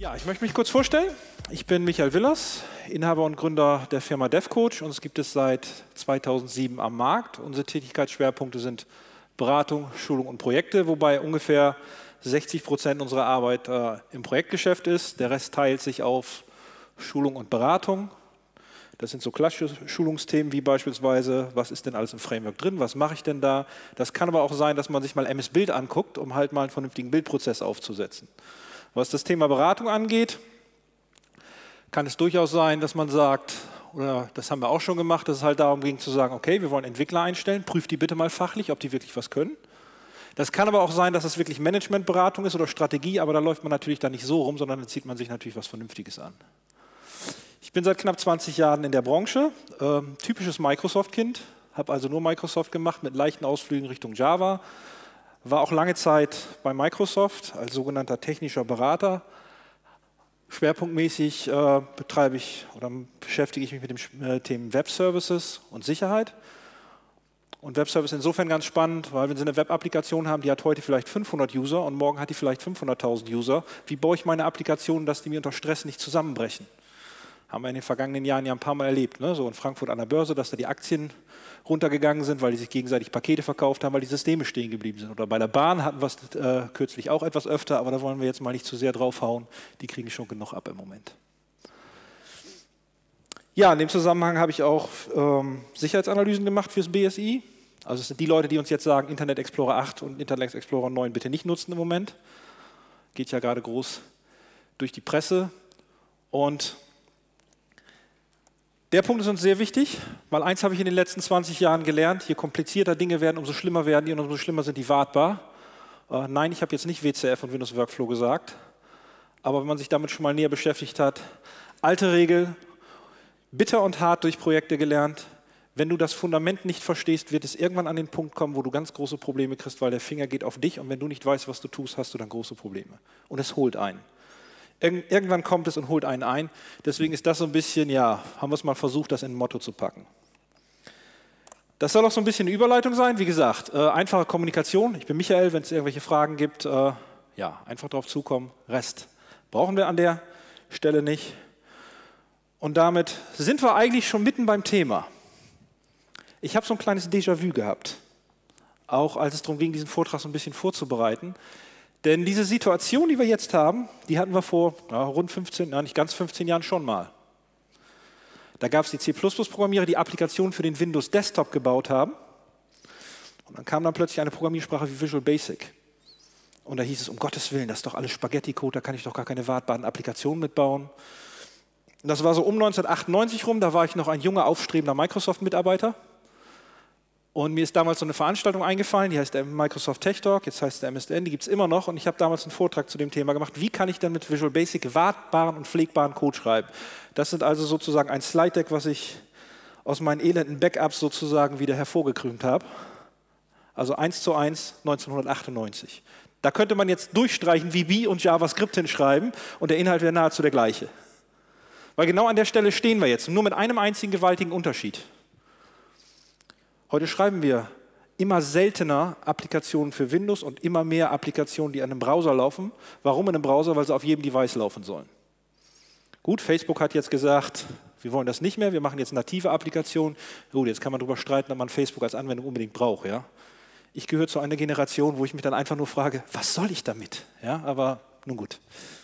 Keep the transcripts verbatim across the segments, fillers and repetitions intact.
Ja, ich möchte mich kurz vorstellen. Ich bin Michael Willers, Inhaber und Gründer der Firma DevCoach. Uns gibt es seit zweitausendsieben am Markt. Unsere Tätigkeitsschwerpunkte sind Beratung, Schulung und Projekte, wobei ungefähr sechzig Prozent unserer Arbeit äh, im Projektgeschäft ist. Der Rest teilt sich auf Schulung und Beratung. Das sind so klassische Schulungsthemen wie beispielsweise, was ist denn alles im Framework drin, was mache ich denn da? Das kann aber auch sein, dass man sich mal M S Build anguckt, um halt mal einen vernünftigen Bildprozess aufzusetzen. Was das Thema Beratung angeht, kann es durchaus sein, dass man sagt, oder das haben wir auch schon gemacht, dass es halt darum ging zu sagen, okay, wir wollen Entwickler einstellen, prüft die bitte mal fachlich, ob die wirklich was können. Das kann aber auch sein, dass es wirklich Managementberatung ist oder Strategie, aber da läuft man natürlich dann nicht so rum, sondern dann zieht man sich natürlich was Vernünftiges an. Ich bin seit knapp zwanzig Jahren in der Branche, äh, typisches Microsoft-Kind, habe also nur Microsoft gemacht mit leichten Ausflügen Richtung Java, war auch lange Zeit bei Microsoft als sogenannter technischer Berater. Schwerpunktmäßig äh, betreibe ich oder beschäftige ich mich mit dem äh, Themen Web Services und Sicherheit. Und Web Service insofern ganz spannend, weil wenn Sie eine Web-Applikation haben, die hat heute vielleicht fünfhundert User und morgen hat die vielleicht fünfhunderttausend User, wie baue ich meine Applikationen, dass die mir unter Stress nicht zusammenbrechen? Haben wir in den vergangenen Jahren ja ein paar Mal erlebt, ne? So in Frankfurt an der Börse, dass da die Aktien runtergegangen sind, weil die sich gegenseitig Pakete verkauft haben, weil die Systeme stehen geblieben sind. Oder bei der Bahn hatten wir es äh, kürzlich auch etwas öfter, aber da wollen wir jetzt mal nicht zu sehr draufhauen. Die kriegen schon genug ab im Moment. Ja, in dem Zusammenhang habe ich auch ähm, Sicherheitsanalysen gemacht fürs B S I. Also es sind die Leute, die uns jetzt sagen, Internet Explorer acht und Internet Explorer neun bitte nicht nutzen im Moment. Geht ja gerade groß durch die Presse. Und der Punkt ist uns sehr wichtig, weil eins habe ich in den letzten zwanzig Jahren gelernt, je komplizierter Dinge werden, umso schlimmer werden die und umso schlimmer sind die wartbar. Äh, nein, ich habe jetzt nicht W C F und Windows Workflow gesagt, aber wenn man sich damit schon mal näher beschäftigt hat, alte Regel, bitter und hart durch Projekte gelernt, wenn du das Fundament nicht verstehst, wird es irgendwann an den Punkt kommen, wo du ganz große Probleme kriegst, weil der Finger geht auf dich und wenn du nicht weißt, was du tust, hast du dann große Probleme. Und es holt einen. Irgendwann kommt es und holt einen ein. Deswegen ist das so ein bisschen, ja, haben wir es mal versucht, das in ein Motto zu packen. Das soll auch so ein bisschen eine Überleitung sein. Wie gesagt, äh, einfache Kommunikation. Ich bin Michael, wenn es irgendwelche Fragen gibt, äh, ja, einfach drauf zukommen. Rest brauchen wir an der Stelle nicht. Und damit sind wir eigentlich schon mitten beim Thema. Ich habe so ein kleines Déjà-vu gehabt, auch als es darum ging, diesen Vortrag so ein bisschen vorzubereiten. Denn diese Situation, die wir jetzt haben, die hatten wir vor ja, rund fünfzehn, ja, nicht ganz fünfzehn Jahren schon mal. Da gab es die C Plus Plus-Programmierer, die Applikationen für den Windows Desktop gebaut haben. Und dann kam dann plötzlich eine Programmiersprache wie Visual Basic. Und da hieß es, um Gottes Willen, das ist doch alles Spaghetti-Code, da kann ich doch gar keine wartbaren Applikationen mitbauen. Und das war so um neunzehnhundertachtundneunzig rum, da war ich noch ein junger, aufstrebender Microsoft-Mitarbeiter. Und mir ist damals so eine Veranstaltung eingefallen, die heißt der Microsoft Tech Talk, jetzt heißt der M S N, die gibt es immer noch. Und ich habe damals einen Vortrag zu dem Thema gemacht, wie kann ich denn mit Visual Basic wartbaren und pflegbaren Code schreiben. Das sind also sozusagen ein Slide-Deck, was ich aus meinen elenden Backups sozusagen wieder hervorgekrümmt habe. Also eins zu eins neunzehnhundertachtundneunzig. Da könnte man jetzt durchstreichen, V B und JavaScript hinschreiben und der Inhalt wäre nahezu der gleiche. Weil genau an der Stelle stehen wir jetzt, nur mit einem einzigen gewaltigen Unterschied. Heute schreiben wir immer seltener Applikationen für Windows und immer mehr Applikationen, die an einem Browser laufen. Warum in einem Browser? Weil sie auf jedem Device laufen sollen. Gut, Facebook hat jetzt gesagt, wir wollen das nicht mehr, wir machen jetzt native Applikationen. Gut, jetzt kann man darüber streiten, ob man Facebook als Anwendung unbedingt braucht. Ja? Ich gehöre zu einer Generation, wo ich mich dann einfach nur frage, was soll ich damit? Ja, aber nun gut.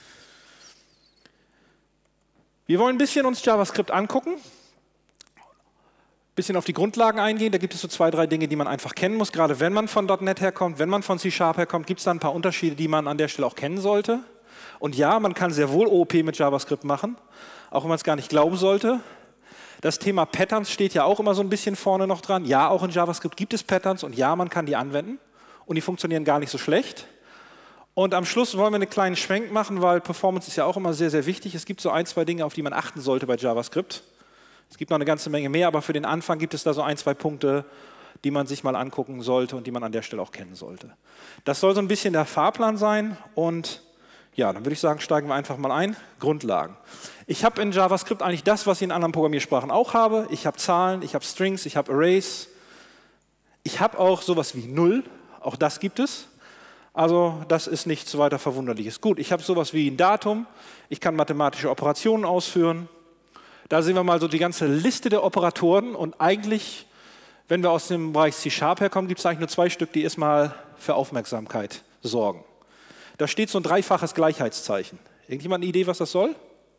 Wir wollen ein bisschen uns JavaScript angucken. Ein bisschen auf die Grundlagen eingehen, da gibt es so zwei, drei Dinge, die man einfach kennen muss, gerade wenn man von .N E T herkommt, wenn man von C Sharp herkommt, gibt es da ein paar Unterschiede, die man an der Stelle auch kennen sollte. Und ja, man kann sehr wohl O O P mit JavaScript machen, auch wenn man es gar nicht glauben sollte. Das Thema Patterns steht ja auch immer so ein bisschen vorne noch dran. Ja, auch in JavaScript gibt es Patterns und ja, man kann die anwenden und die funktionieren gar nicht so schlecht. Und am Schluss wollen wir einen kleinen Schwenk machen, weil Performance ist ja auch immer sehr, sehr wichtig. Es gibt so ein, zwei Dinge, auf die man achten sollte bei JavaScript. Es gibt noch eine ganze Menge mehr, aber für den Anfang gibt es da so ein, zwei Punkte, die man sich mal angucken sollte und die man an der Stelle auch kennen sollte. Das soll so ein bisschen der Fahrplan sein und ja, dann würde ich sagen, steigen wir einfach mal ein. Grundlagen. Ich habe in JavaScript eigentlich das, was ich in anderen Programmiersprachen auch habe. Ich habe Zahlen, ich habe Strings, ich habe Arrays. Ich habe auch sowas wie Null, auch das gibt es. Also das ist nichts weiter Verwunderliches. Gut, ich habe sowas wie ein Datum, ich kann mathematische Operationen ausführen. Da sehen wir mal so die ganze Liste der Operatoren und eigentlich, wenn wir aus dem Bereich C-Sharp herkommen, gibt es eigentlich nur zwei Stück, die erstmal für Aufmerksamkeit sorgen. Da steht so ein dreifaches Gleichheitszeichen. Irgendjemand eine Idee, was das soll?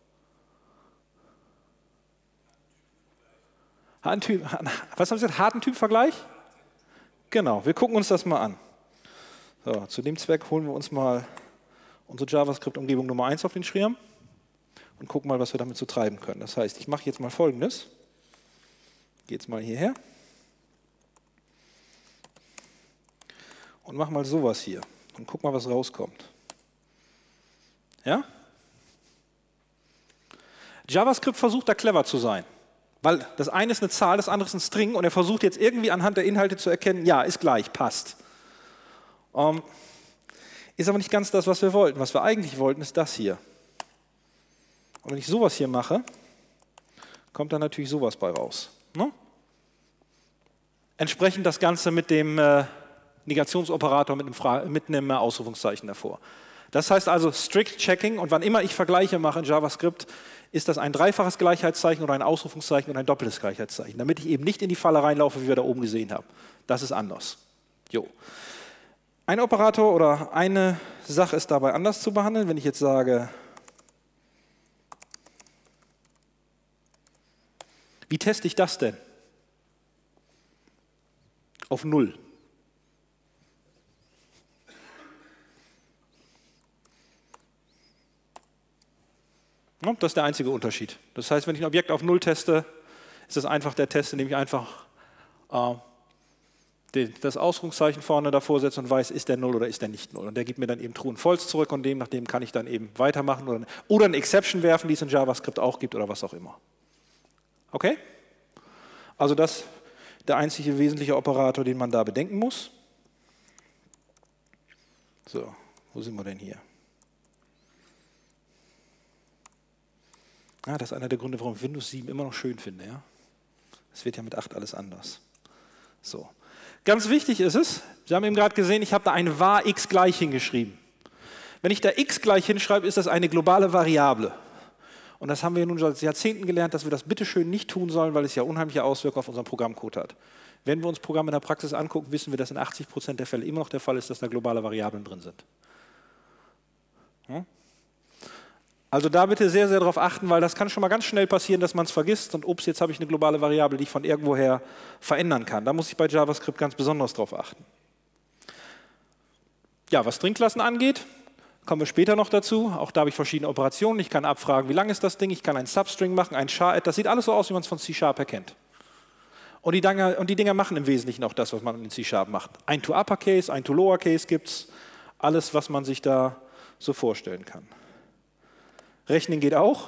Typ, was haben Sie gesagt? Harten Typvergleich? Genau, wir gucken uns das mal an. So, zu dem Zweck holen wir uns mal unsere JavaScript-Umgebung Nummer eins auf den Schirm und gucken mal, was wir damit so treiben können. Das heißt, ich mache jetzt mal Folgendes. Gehe jetzt mal hierher und mache mal sowas hier und guck mal, was rauskommt. Ja? JavaScript versucht da clever zu sein, weil das eine ist eine Zahl, das andere ist ein String und er versucht jetzt irgendwie anhand der Inhalte zu erkennen, ja, ist gleich, passt. Um, ist aber nicht ganz das, was wir wollten. Was wir eigentlich wollten, ist das hier. Und wenn ich sowas hier mache, kommt dann natürlich sowas bei raus. Ne? Entsprechend das Ganze mit dem äh, Negationsoperator mit einem, Fra mit einem äh, Ausrufungszeichen davor. Das heißt also Strict Checking und wann immer ich Vergleiche mache in JavaScript, ist das ein dreifaches Gleichheitszeichen oder ein Ausrufungszeichen oder ein doppeltes Gleichheitszeichen, damit ich eben nicht in die Falle reinlaufe, wie wir da oben gesehen haben. Das ist anders. Jo. Ein Operator oder eine Sache ist dabei anders zu behandeln, wenn ich jetzt sage, wie teste ich das denn? Auf null. Ja, das ist der einzige Unterschied. Das heißt, wenn ich ein Objekt auf null teste, ist das einfach der Test, indem ich einfach äh, das Ausrufungszeichen vorne davor setze und weiß, ist der null oder ist der nicht null. Und der gibt mir dann eben True und False zurück und dem, nachdem kann ich dann eben weitermachen oder, oder eine Exception werfen, die es in JavaScript auch gibt oder was auch immer. Okay? Also das ist der einzige wesentliche Operator, den man da bedenken muss. So, wo sind wir denn hier? Ah, das ist einer der Gründe, warum ich Windows sieben immer noch schön finde. Ja? Es wird ja mit acht alles anders. So. Ganz wichtig ist es, Sie haben eben gerade gesehen, ich habe da ein var x gleich hingeschrieben. Wenn ich da x gleich hinschreibe, ist das eine globale Variable. Und das haben wir nun seit Jahrzehnten gelernt, dass wir das bitteschön nicht tun sollen, weil es ja unheimliche Auswirkungen auf unseren Programmcode hat. Wenn wir uns Programme in der Praxis angucken, wissen wir, dass in achtzig Prozent der Fälle immer noch der Fall ist, dass da globale Variablen drin sind. Ja? Also da bitte sehr, sehr darauf achten, weil das kann schon mal ganz schnell passieren, dass man es vergisst und ups, jetzt habe ich eine globale Variable, die ich von irgendwoher verändern kann. Da muss ich bei JavaScript ganz besonders darauf achten. Ja, was Stringklassen angeht, kommen wir später noch dazu. Auch da habe ich verschiedene Operationen. Ich kann abfragen, wie lang ist das Ding, ich kann ein Substring machen, ein char-add. Das sieht alles so aus, wie man es von C-Sharp erkennt. Und die, Dinger, und die Dinger machen im Wesentlichen auch das, was man in C-Sharp macht. Ein to Uppercase, ein to Lowercase gibt es. Alles, was man sich da so vorstellen kann. Rechnen geht auch.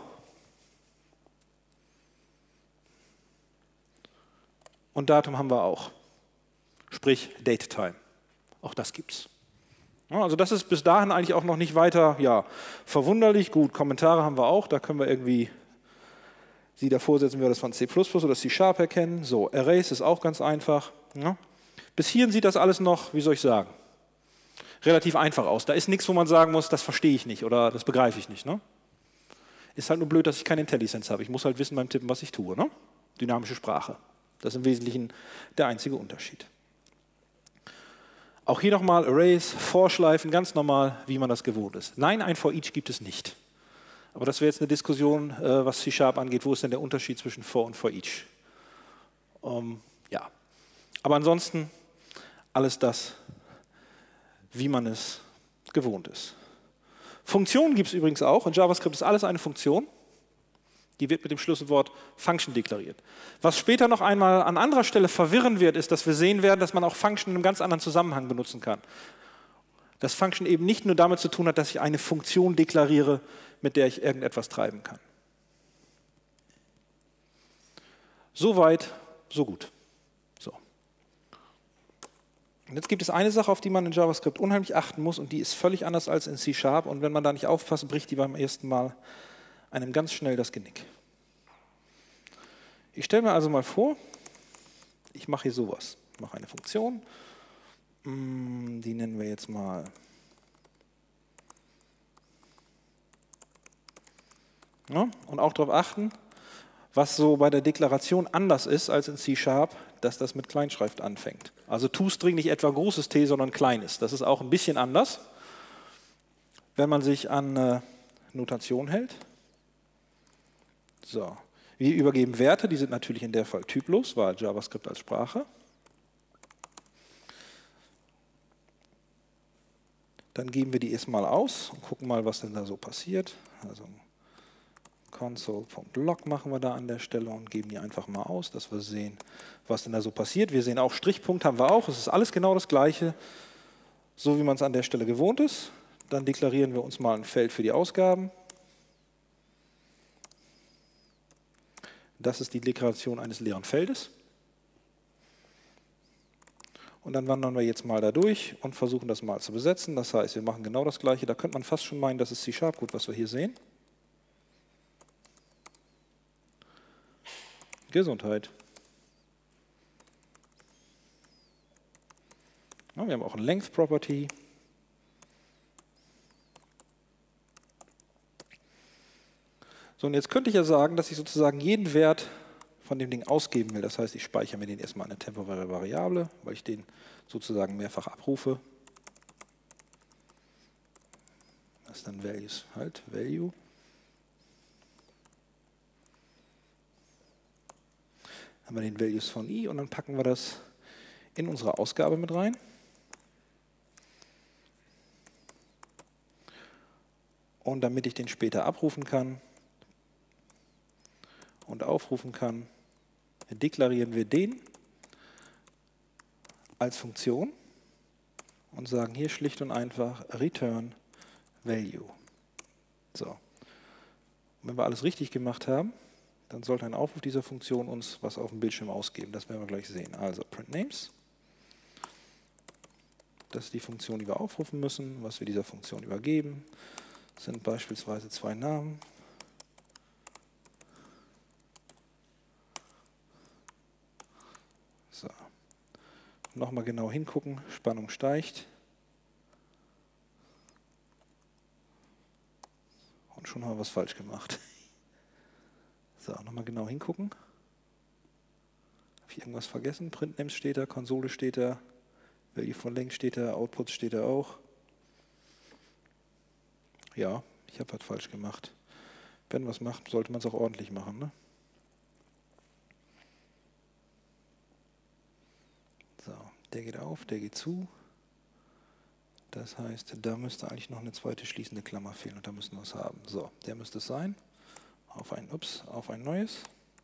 Und Datum haben wir auch. Sprich Datetime. Auch das gibt's. Ja, also das ist bis dahin eigentlich auch noch nicht weiter ja, verwunderlich. Gut, Kommentare haben wir auch. Da können wir irgendwie sie davor setzen, wie wir das von C plus plus oder C-Sharp erkennen. So, Arrays ist auch ganz einfach. Ja. Bis hierhin sieht das alles noch, wie soll ich sagen, relativ einfach aus. Da ist nichts, wo man sagen muss, das verstehe ich nicht oder das begreife ich nicht. Ne? Ist halt nur blöd, dass ich keine IntelliSense habe. Ich muss halt wissen beim Tippen, was ich tue. Ne? Dynamische Sprache. Das ist im Wesentlichen der einzige Unterschied. Auch hier nochmal Arrays, Vorschleifen, ganz normal, wie man das gewohnt ist. Nein, ein For Each gibt es nicht. Aber das wäre jetzt eine Diskussion, was C-Sharp angeht. Wo ist denn der Unterschied zwischen For und For Each? Um, ja. Aber ansonsten alles das, wie man es gewohnt ist. Funktionen gibt es übrigens auch. In JavaScript ist alles eine Funktion. Die wird mit dem Schlüsselwort Function deklariert. Was später noch einmal an anderer Stelle verwirren wird, ist, dass wir sehen werden, dass man auch Function in einem ganz anderen Zusammenhang benutzen kann. Dass Function eben nicht nur damit zu tun hat, dass ich eine Funktion deklariere, mit der ich irgendetwas treiben kann. Soweit, so gut. So. Und jetzt gibt es eine Sache, auf die man in JavaScript unheimlich achten muss, und die ist völlig anders als in C-Sharp. Und wenn man da nicht aufpasst, bricht die beim ersten Mal einem ganz schnell das Genick. Ich stelle mir also mal vor, ich mache hier sowas. Ich mache eine Funktion, die nennen wir jetzt mal Ja? Und auch darauf achten, was so bei der Deklaration anders ist als in C-Sharp, dass das mit Kleinschrift anfängt. Also toString nicht etwa großes T, sondern kleines. Das ist auch ein bisschen anders, wenn man sich an äh, Notation hält. So. Wir übergeben Werte, die sind natürlich in der Fall typlos, weil JavaScript als Sprache. Dann geben wir die erstmal aus und gucken mal, was denn da so passiert. Also console.log machen wir da an der Stelle und geben die einfach mal aus, dass wir sehen, was denn da so passiert. Wir sehen auch, Strichpunkt haben wir auch. Es ist alles genau das Gleiche, so wie man es an der Stelle gewohnt ist. Dann deklarieren wir uns mal ein Feld für die Ausgaben. Das ist die Deklaration eines leeren Feldes. Und dann wandern wir jetzt mal da durch und versuchen das mal zu besetzen. Das heißt, wir machen genau das Gleiche. Da könnte man fast schon meinen, das ist C-Sharp, gut, was wir hier sehen. Gesundheit. Ja, wir haben auch ein Length Property. So, und jetzt könnte ich ja sagen, dass ich sozusagen jeden Wert von dem Ding ausgeben will. Das heißt, ich speichere mir den erstmal eine temporäre Variable, weil ich den sozusagen mehrfach abrufe. Das ist dann Values, halt, Value. Dann haben wir den Values von i und dann packen wir das in unsere Ausgabe mit rein. Und damit ich den später abrufen kann und aufrufen kann, deklarieren wir den als Funktion und sagen hier schlicht und einfach return value. So. Und wenn wir alles richtig gemacht haben, dann sollte ein Aufruf dieser Funktion uns was auf dem Bildschirm ausgeben. Das werden wir gleich sehen. Also print names. Das ist die Funktion, die wir aufrufen müssen. Was wir dieser Funktion übergeben, sind beispielsweise zwei Namen. So. Nochmal genau hingucken. Spannung steigt. Und schon haben wir was falsch gemacht. So, nochmal genau hingucken. Habe ich irgendwas vergessen? Printnames steht da, Konsole steht da, Value von Length steht da, Output steht da auch. Ja, ich habe was falsch gemacht. Wenn man was macht, sollte man es auch ordentlich machen, ne? So, der geht auf, der geht zu. Das heißt, da müsste eigentlich noch eine zweite schließende Klammer fehlen und da müssen wir es haben. So, der müsste es sein. Auf ein, ups, auf ein neues.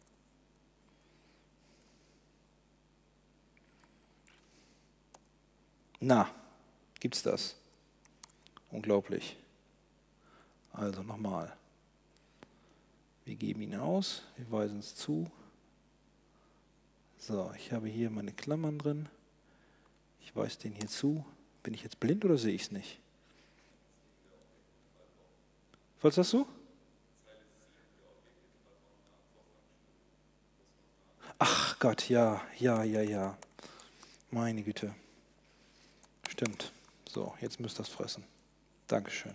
Na, gibt's das? Unglaublich. Also nochmal. Wir geben ihn aus, wir weisen es zu. So, ich habe hier meine Klammern drin. Ich weise den hier zu. Bin ich jetzt blind oder sehe ich es nicht? Was sagst du? Ach Gott, ja, ja, ja, ja. Meine Güte. Stimmt. So, jetzt müsst ihr das fressen. Dankeschön.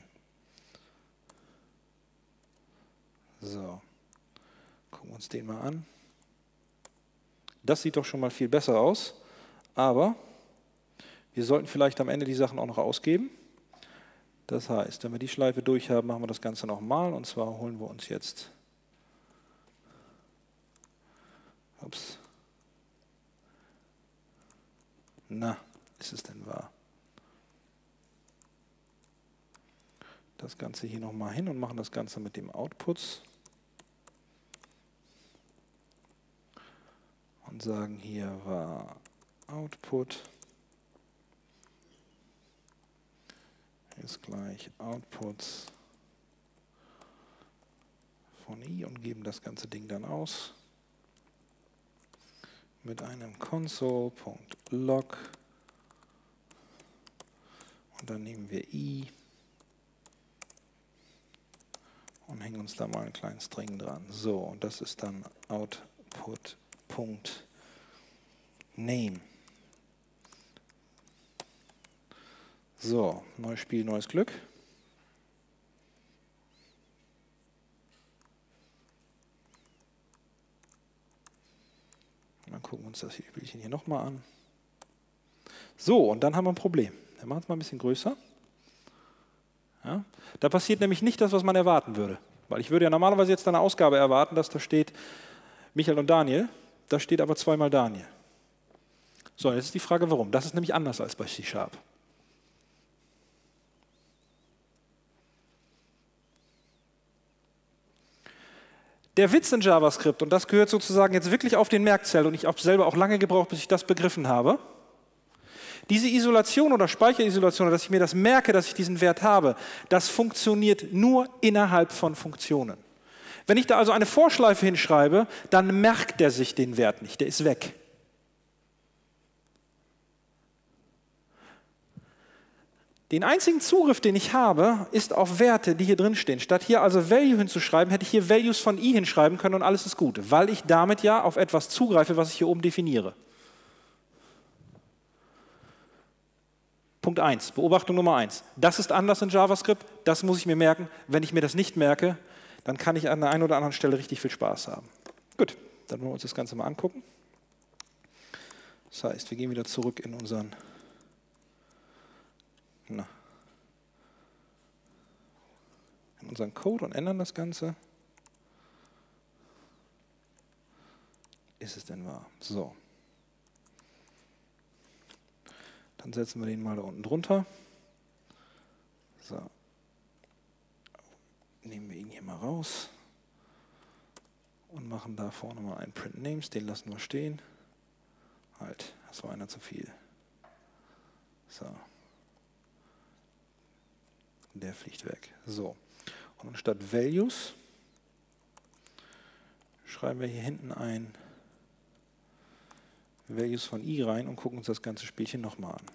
So, gucken wir uns den mal an. Das sieht doch schon mal viel besser aus, aber wir sollten vielleicht am Ende die Sachen auch noch ausgeben. Das heißt, wenn wir die Schleife durch haben, machen wir das Ganze nochmal und zwar holen wir uns jetzt Ups. Na, ist es denn wahr? Das Ganze hier nochmal hin und machen das Ganze mit dem Outputs. Und sagen, hier war Output ist gleich Outputs von i und geben das ganze Ding dann aus mit einem console.log und dann nehmen wir i und hängen uns da mal einen kleinen String dran. So, und das ist dann Output.name. So, neues Spiel, neues Glück. gucken wir uns das Spielchen hier nochmal an. So, und dann haben wir ein Problem. Wir machen es mal ein bisschen größer. Ja, da passiert nämlich nicht das, was man erwarten würde. Weil ich würde ja normalerweise jetzt eine Ausgabe erwarten, dass da steht Michael und Daniel. Da steht aber zweimal Daniel. So, jetzt ist die Frage, warum. Das ist nämlich anders als bei C-Sharp. Der Witz in JavaScript, und das gehört sozusagen jetzt wirklich auf den Merkzettel, und ich habe selber auch lange gebraucht, bis ich das begriffen habe, diese Isolation oder Speicherisolation, dass ich mir das merke, dass ich diesen Wert habe, das funktioniert nur innerhalb von Funktionen. Wenn ich da also eine Vorschleife hinschreibe, dann merkt der sich den Wert nicht, der ist weg. Den einzigen Zugriff, den ich habe, ist auf Werte, die hier drin stehen. Statt hier also Value hinzuschreiben, hätte ich hier Values von i hinschreiben können und alles ist gut, weil ich damit ja auf etwas zugreife, was ich hier oben definiere. Punkt eins, Beobachtung Nummer eins. Das ist anders in JavaScript, das muss ich mir merken. Wenn ich mir das nicht merke, dann kann ich an der einen oder anderen Stelle richtig viel Spaß haben. Gut, dann wollen wir uns das Ganze mal angucken. Das heißt, wir gehen wieder zurück in unseren Na. in unseren Code und ändern das Ganze. Ist es denn wahr? So. Dann setzen wir den mal da unten drunter. So. Nehmen wir ihn hier mal raus und machen da vorne mal einen Print Names, den lassen wir stehen. Halt, das war einer zu viel. So. Der fliegt weg. So. Und anstatt Values schreiben wir hier hinten ein Values von i rein und gucken uns das ganze Spielchen nochmal an.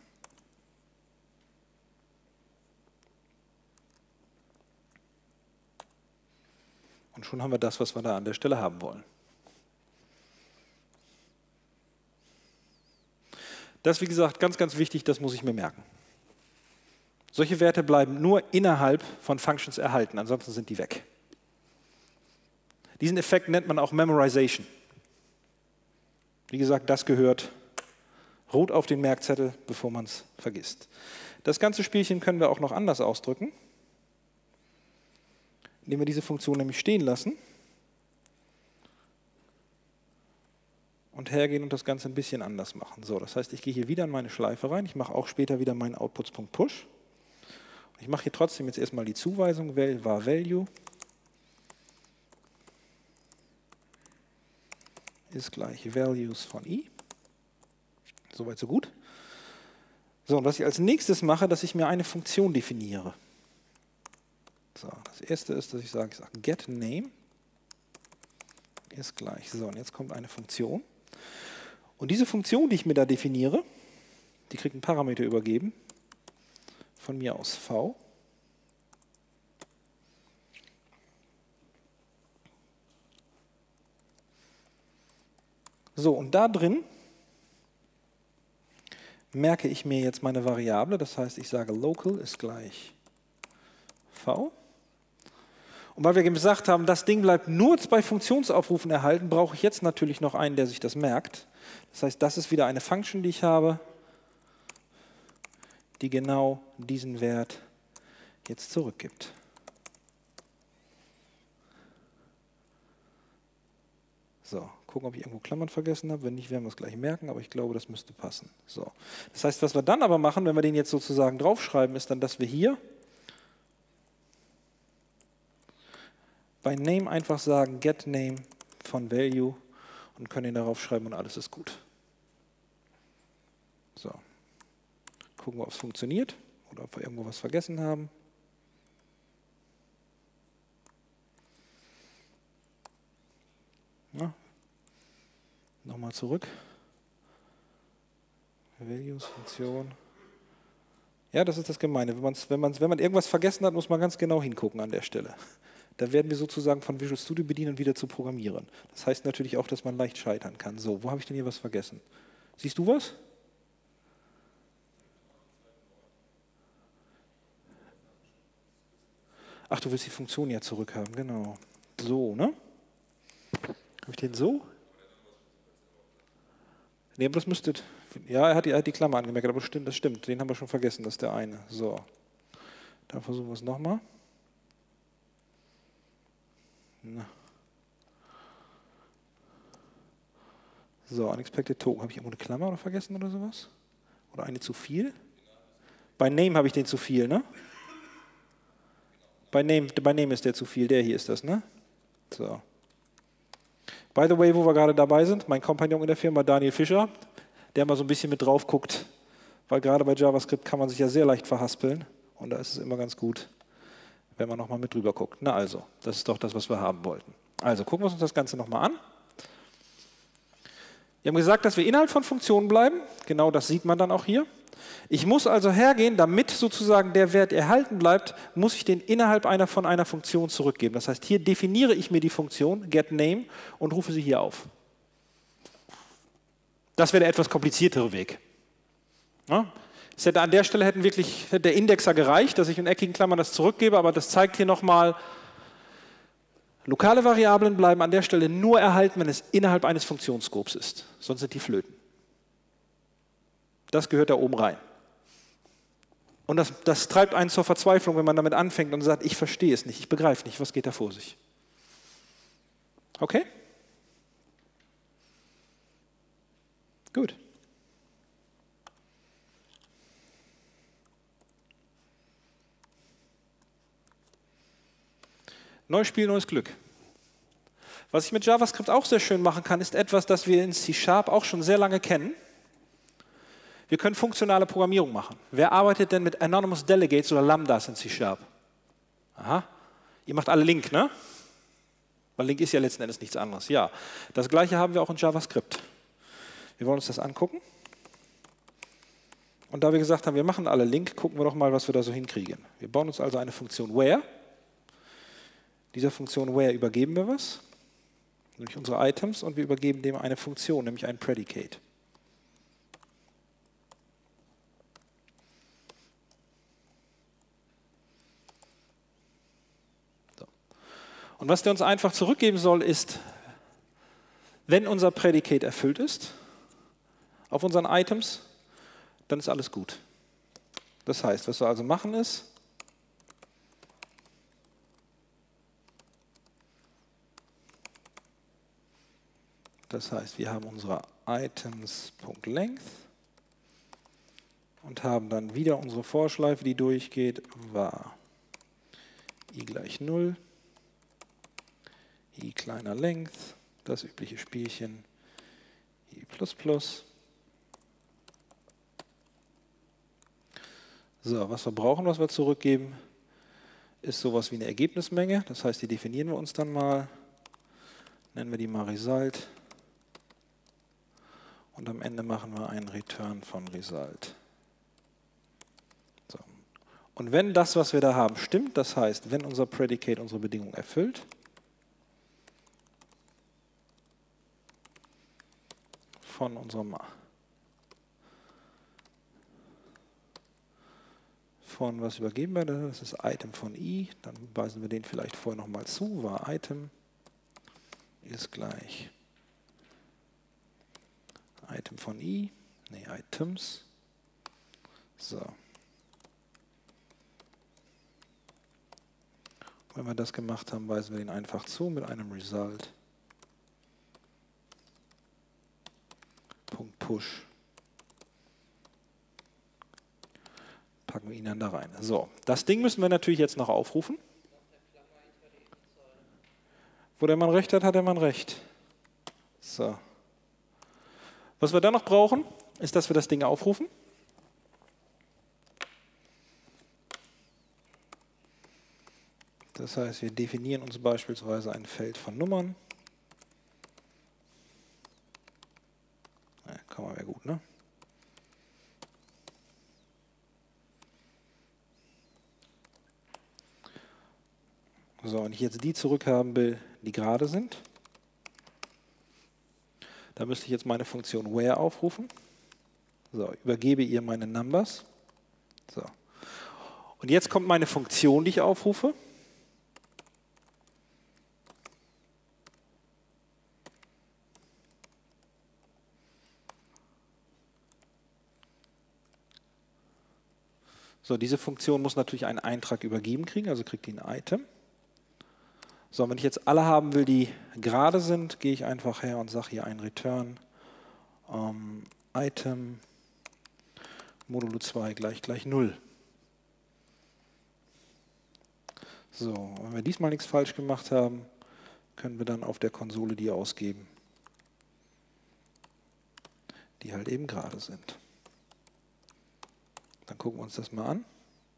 Und schon haben wir das, was wir da an der Stelle haben wollen. Das ist, wie gesagt, ganz, ganz wichtig, das muss ich mir merken. Solche Werte bleiben nur innerhalb von Functions erhalten, ansonsten sind die weg. Diesen Effekt nennt man auch Memorization. Wie gesagt, das gehört rot auf den Merkzettel, bevor man es vergisst. Das ganze Spielchen können wir auch noch anders ausdrücken, indem wir diese Funktion nämlich stehen lassen und hergehen und das Ganze ein bisschen anders machen. So, das heißt, ich gehe hier wieder in meine Schleife rein, ich mache auch später wieder meinen Outputs.push. Ich mache hier trotzdem jetzt erstmal die Zuweisung, val var value ist gleich values von i. Soweit so gut. So, und was ich als nächstes mache, dass ich mir eine Funktion definiere. So, das erste ist, dass ich sage, ich sage getName ist gleich. So, und jetzt kommt eine Funktion. Und diese Funktion, die ich mir da definiere, die kriegt einen Parameter übergeben, von mir aus v. So, und da drin merke ich mir jetzt meine Variable, das heißt, ich sage local ist gleich v. Und weil wir gesagt haben, das Ding bleibt nur bei Funktionsaufrufen erhalten, brauche ich jetzt natürlich noch einen, der sich das merkt. Das heißt, das ist wieder eine Function, die ich habe, die genau diesen Wert jetzt zurückgibt. So, gucken, ob ich irgendwo Klammern vergessen habe. Wenn nicht, werden wir es gleich merken, aber ich glaube, das müsste passen. So. Das heißt, was wir dann aber machen, wenn wir den jetzt sozusagen draufschreiben, ist dann, dass wir hier bei Name einfach sagen getName von Value und können ihn darauf schreiben und alles ist gut. So. Gucken wir, ob es funktioniert oder ob wir irgendwo was vergessen haben. Ja. Nochmal zurück. Values, Funktion. Ja, das ist das Gemeine. Wenn, man's, wenn, man's, wenn man irgendwas vergessen hat, muss man ganz genau hingucken an der Stelle. Da werden wir sozusagen von Visual Studio bedienen und wieder zu programmieren. Das heißt natürlich auch, dass man leicht scheitern kann. So, wo habe ich denn hier was vergessen? Siehst du was? Ach, du willst die Funktion ja zurückhaben, genau. So, ne? Habe ich den so? Nee, aber das müsste, ja, er hat, die, er hat die Klammer angemerkt, aber das stimmt, das stimmt, den haben wir schon vergessen, das ist der eine. So, dann versuchen wir es nochmal. So, Unexpected Token, habe ich irgendwo eine Klammer oder vergessen oder sowas? Oder eine zu viel? Bei Name habe ich den zu viel, ne? Bei Name, bei Name ist der zu viel, der hier ist das, ne? So. By the way, wo wir gerade dabei sind, mein Kompagnon in der Firma, Daniel Fischer, der mal so ein bisschen mit drauf guckt, weil gerade bei JavaScript kann man sich ja sehr leicht verhaspeln und da ist es immer ganz gut, wenn man nochmal mit drüber guckt. Na also, das ist doch das, was wir haben wollten. Also gucken wir uns das Ganze nochmal an. Wir haben gesagt, dass wir innerhalb von Funktionen bleiben. Genau das sieht man dann auch hier. Ich muss also hergehen, damit sozusagen der Wert erhalten bleibt, muss ich den innerhalb einer von einer Funktion zurückgeben. Das heißt, hier definiere ich mir die Funktion getName und rufe sie hier auf. Das wäre der etwas kompliziertere Weg. Ja? Es hätte, an der Stelle hätten wirklich hätte der Indexer gereicht, dass ich in eckigen Klammern das zurückgebe, aber das zeigt hier nochmal, lokale Variablen bleiben an der Stelle nur erhalten, wenn es innerhalb eines Funktionsscopes ist. Sonst sind die Flöten. Das gehört da oben rein. Und das, das treibt einen zur Verzweiflung, wenn man damit anfängt und sagt, ich verstehe es nicht, ich begreife nicht, was geht da vor sich. Okay? Gut. Neues Spiel, neues Glück. Was ich mit JavaScript auch sehr schön machen kann, ist etwas, das wir in C Sharp auch schon sehr lange kennen. Wir können funktionale Programmierung machen. Wer arbeitet denn mit Anonymous Delegates oder Lambdas in C Sharp? Aha, ihr macht alle Link, ne? Weil Link ist ja letzten Endes nichts anderes. Ja, das Gleiche haben wir auch in JavaScript. Wir wollen uns das angucken. Und da wir gesagt haben, wir machen alle Link, gucken wir doch mal, was wir da so hinkriegen. Wir bauen uns also eine Funktion Where. Dieser Funktion Where übergeben wir was, nämlich unsere Items, und wir übergeben dem eine Funktion, nämlich ein Predicate. So. Und was der uns einfach zurückgeben soll, ist, wenn unser Predicate erfüllt ist, auf unseren Items, dann ist alles gut. Das heißt, was wir also machen ist, das heißt, wir haben unsere Items.length und haben dann wieder unsere Vorschleife, die durchgeht, var i gleich null, i kleiner Length, das übliche Spielchen, i plus plus. So, was wir brauchen, was wir zurückgeben, ist sowas wie eine Ergebnismenge. Das heißt, die definieren wir uns dann mal, nennen wir die mal Result. Und am Ende machen wir einen Return von Result. So. Und wenn das, was wir da haben, stimmt, das heißt, wenn unser Predicate unsere Bedingung erfüllt, von unserem von was übergeben wir, das ist Item von i, dann weisen wir den vielleicht vorher nochmal zu, war Item ist gleich Item von i, nee, Items. So. Wenn wir das gemacht haben, weisen wir den einfach zu mit einem Result. Punkt Push. Packen wir ihn dann da rein. So, das Ding müssen wir natürlich jetzt noch aufrufen. Wo der Mann recht hat, hat der Mann recht. So. Was wir dann noch brauchen, ist, dass wir das Ding aufrufen. Das heißt, wir definieren uns beispielsweise ein Feld von Nummern. Ja, kann man ja gut, ne? So, wenn ich jetzt die zurückhaben will, die gerade sind, da müsste ich jetzt meine Funktion Where aufrufen. So, übergebe ihr meine Numbers. So. Und jetzt kommt meine Funktion, die ich aufrufe. So, diese Funktion muss natürlich einen Eintrag übergeben kriegen, also kriegt die ein Item. So, wenn ich jetzt alle haben will, die gerade sind, gehe ich einfach her und sage hier ein Return ähm, Item modulo zwei gleich gleich null. So, wenn wir diesmal nichts falsch gemacht haben, können wir dann auf der Konsole die ausgeben, die halt eben gerade sind. Dann gucken wir uns das mal an.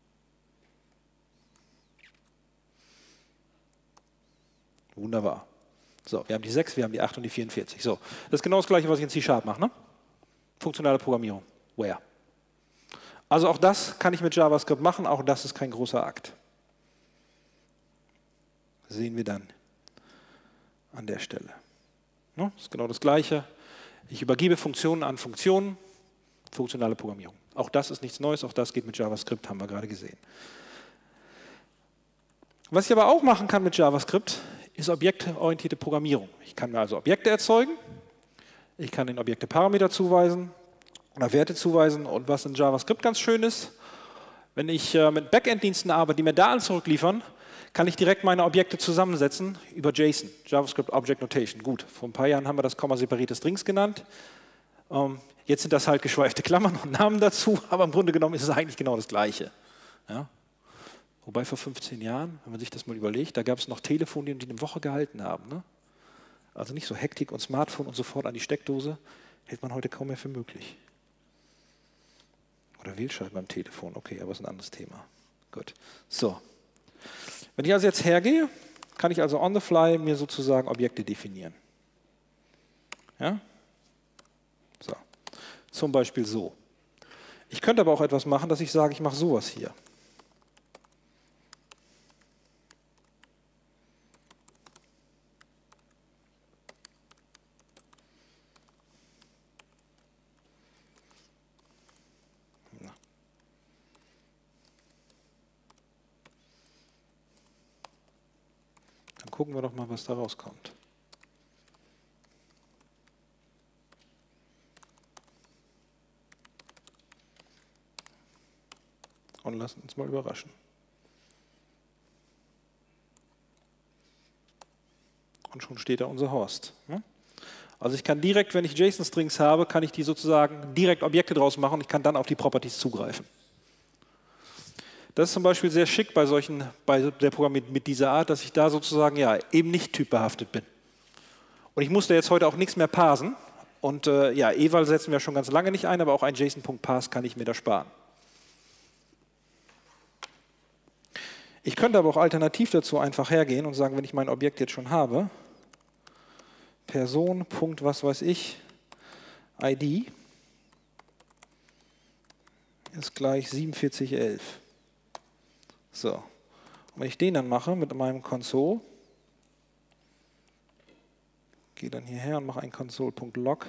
Wunderbar. So, wir haben die sechs, wir haben die acht und die vierundvierzig. So, das ist genau das Gleiche, was ich in C-Sharp mache, ne? Funktionale Programmierung. Where? Also auch das kann ich mit JavaScript machen, auch das ist kein großer Akt. Sehen wir dann an der Stelle. Ne? Das ist genau das Gleiche. Ich übergebe Funktionen an Funktionen, funktionale Programmierung. Auch das ist nichts Neues, auch das geht mit JavaScript, haben wir gerade gesehen. Was ich aber auch machen kann mit JavaScript, ist objektorientierte Programmierung. Ich kann mir also Objekte erzeugen, ich kann den Objekte Parameter zuweisen oder Werte zuweisen und was in JavaScript ganz schön ist, wenn ich äh, mit Backend-Diensten arbeite, die mir Daten zurückliefern, kann ich direkt meine Objekte zusammensetzen über JSON, JavaScript Object Notation. Gut, vor ein paar Jahren haben wir das komma-separierte Strings genannt. Ähm, jetzt sind das halt geschweifte Klammern und Namen dazu, aber im Grunde genommen ist es eigentlich genau das Gleiche. Ja? Wobei vor fünfzehn Jahren, wenn man sich das mal überlegt, da gab es noch Telefone, die eine Woche gehalten haben. Ne? Also nicht so Hektik und Smartphone und sofort an die Steckdose, hält man heute kaum mehr für möglich. Oder Wählscheiben beim Telefon, okay, aber ist ein anderes Thema. Gut, so. Wenn ich also jetzt hergehe, kann ich also on the fly mir sozusagen Objekte definieren. Ja? So. Zum Beispiel so. Ich könnte aber auch etwas machen, dass ich sage, ich mache sowas hier. Gucken wir doch mal, was da rauskommt. Und lassen uns mal überraschen. Und schon steht da unser Horst. Also ich kann direkt, wenn ich JSON-Strings habe, kann ich die sozusagen direkt Objekte draus machen und ich kann dann auf die Properties zugreifen. Das ist zum Beispiel sehr schick bei solchen, bei der Programmierung mit dieser Art, dass ich da sozusagen ja eben nicht typbehaftet bin. Und ich musste jetzt heute auch nichts mehr parsen. Und äh, ja, eval setzen wir schon ganz lange nicht ein, aber auch ein JSON.parse kann ich mir da sparen. Ich könnte aber auch alternativ dazu einfach hergehen und sagen, wenn ich mein Objekt jetzt schon habe, Person, Punkt, was weiß ich, I D ist gleich siebenundvierzig elf. So, und wenn ich den dann mache mit meinem Console, gehe dann hierher und mache ein Console.log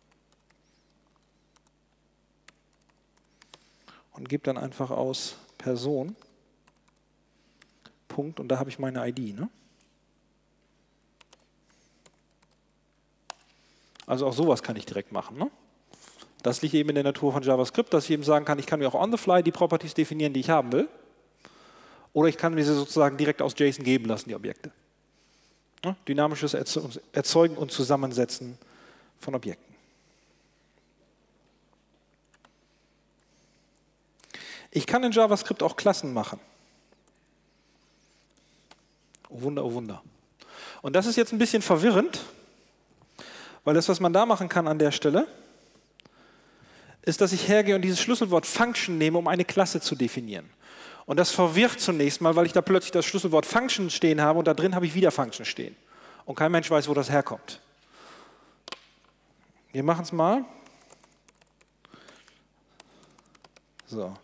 und gebe dann einfach aus Person, Punkt, und da habe ich meine I D. Ne? Also auch sowas kann ich direkt machen. Ne? Das liegt eben in der Natur von JavaScript, dass ich eben sagen kann, ich kann mir auch on the fly die Properties definieren, die ich haben will. Oder ich kann mir sie sozusagen direkt aus JSON geben lassen, die Objekte. Ja, dynamisches Erzeugen und Zusammensetzen von Objekten. Ich kann in JavaScript auch Klassen machen. Oh Wunder, oh Wunder. Und das ist jetzt ein bisschen verwirrend, weil das, was man da machen kann an der Stelle, ist, dass ich hergehe und dieses Schlüsselwort Function nehme, um eine Klasse zu definieren. Und das verwirrt zunächst mal, weil ich da plötzlich das Schlüsselwort Function stehen habe und da drin habe ich wieder Function stehen. Und kein Mensch weiß, wo das herkommt. Wir machen es mal. So.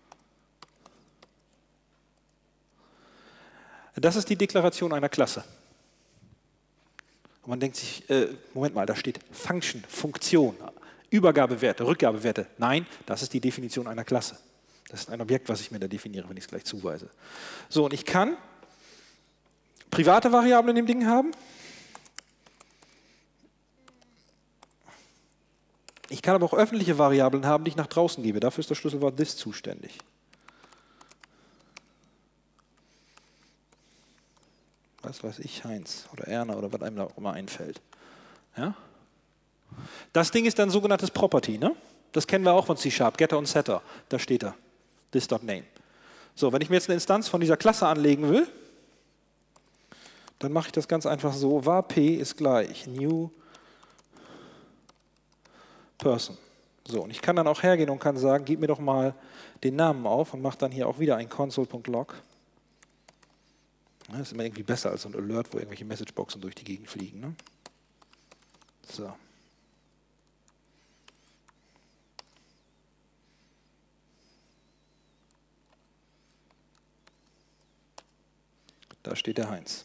Das ist die Deklaration einer Klasse. Und man denkt sich, äh, Moment mal, da steht Function, Funktion, Übergabewerte, Rückgabewerte. Nein, das ist die Definition einer Klasse. Das ist ein Objekt, was ich mir da definiere, wenn ich es gleich zuweise. So, und ich kann private Variablen in dem Ding haben. Ich kann aber auch öffentliche Variablen haben, die ich nach draußen gebe. Dafür ist das Schlüsselwort this zuständig. was weiß ich, Heinz oder Erna oder was einem da auch immer einfällt. Ja? Das Ding ist dann sogenanntes Property. Ne? Das kennen wir auch von C-Sharp, Getter und Setter. Da steht da, this.name. So, wenn ich mir jetzt eine Instanz von dieser Klasse anlegen will, dann mache ich das ganz einfach so, var p ist gleich new person. So, und ich kann dann auch hergehen und kann sagen, gib mir doch mal den Namen auf und mache dann hier auch wieder ein console.log. Das ist immer irgendwie besser als so ein Alert, wo irgendwelche Messageboxen durch die Gegend fliegen. Ne? So. Da steht der Heinz.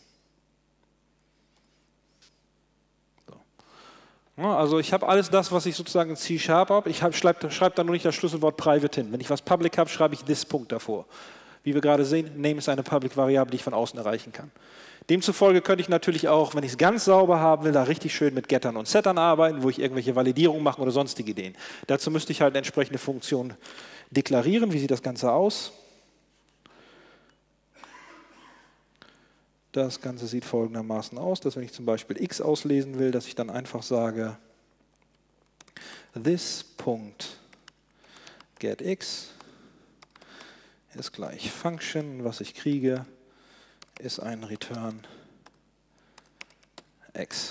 Also ich habe alles das, was ich sozusagen in C-Sharp habe. Ich schreibe schreib da nur nicht das Schlüsselwort private hin. Wenn ich was public habe, schreibe ich this Punkt davor. Wie wir gerade sehen, name ist eine Public-Variable, die ich von außen erreichen kann. Demzufolge könnte ich natürlich auch, wenn ich es ganz sauber haben will, da richtig schön mit Gettern und Settern arbeiten, wo ich irgendwelche Validierungen mache oder sonstige Ideen. Dazu müsste ich halt eine entsprechende Funktion deklarieren. Wie sieht das Ganze aus? Das Ganze sieht folgendermaßen aus, dass wenn ich zum Beispiel x auslesen will, dass ich dann einfach sage, this.getX ist gleich Function, was ich kriege, ist ein Return x.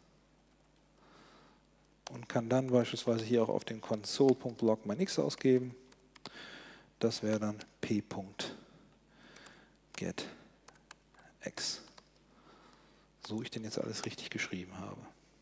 Und kann dann beispielsweise hier auch auf den console.log mein x ausgeben. Das wäre dann p.getX. X. So ich denn jetzt alles richtig geschrieben habe.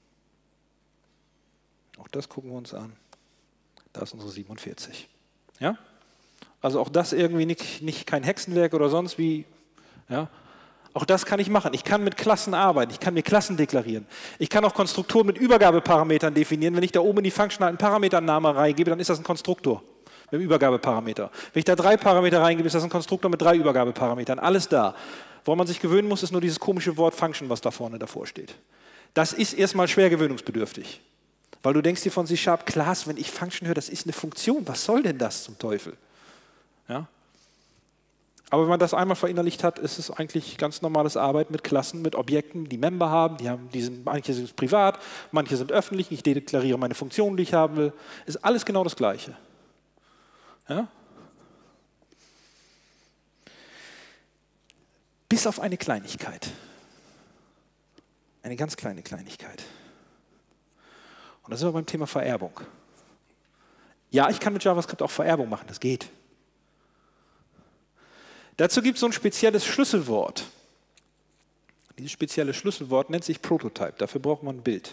Auch das gucken wir uns an. Da ist unsere siebenundvierzig. Ja? Also auch das irgendwie nicht, nicht kein Hexenwerk oder sonst wie. Ja? Auch das kann ich machen. Ich kann mit Klassen arbeiten. Ich kann mir Klassen deklarieren. Ich kann auch Konstruktoren mit Übergabeparametern definieren. Wenn ich da oben in die Function einen Parameternamen reingebe, dann ist das ein Konstruktor mit einem Übergabeparameter. Wenn ich da drei Parameter reingebe, ist das ein Konstruktor mit drei Übergabeparametern. Alles da. Woran man sich gewöhnen muss, ist nur dieses komische Wort Function, was da vorne davor steht. Das ist erstmal schwer gewöhnungsbedürftig. Weil du denkst dir von C-Sharp, Class, wenn ich Function höre, das ist eine Funktion. Was soll denn das zum Teufel? Ja? Aber wenn man das einmal verinnerlicht hat, ist es eigentlich ganz normales Arbeiten mit Klassen, mit Objekten, die Member haben. Die haben die sind, manche sind privat, manche sind öffentlich. Ich deklariere meine Funktionen, die ich haben will. Ist alles genau das Gleiche. Ja? Bis auf eine Kleinigkeit. Eine ganz kleine Kleinigkeit. Und da sind wir beim Thema Vererbung. Ja, ich kann mit JavaScript auch Vererbung machen, das geht. Dazu gibt es so ein spezielles Schlüsselwort. Dieses spezielle Schlüsselwort nennt sich Prototype. Dafür braucht man ein Bild.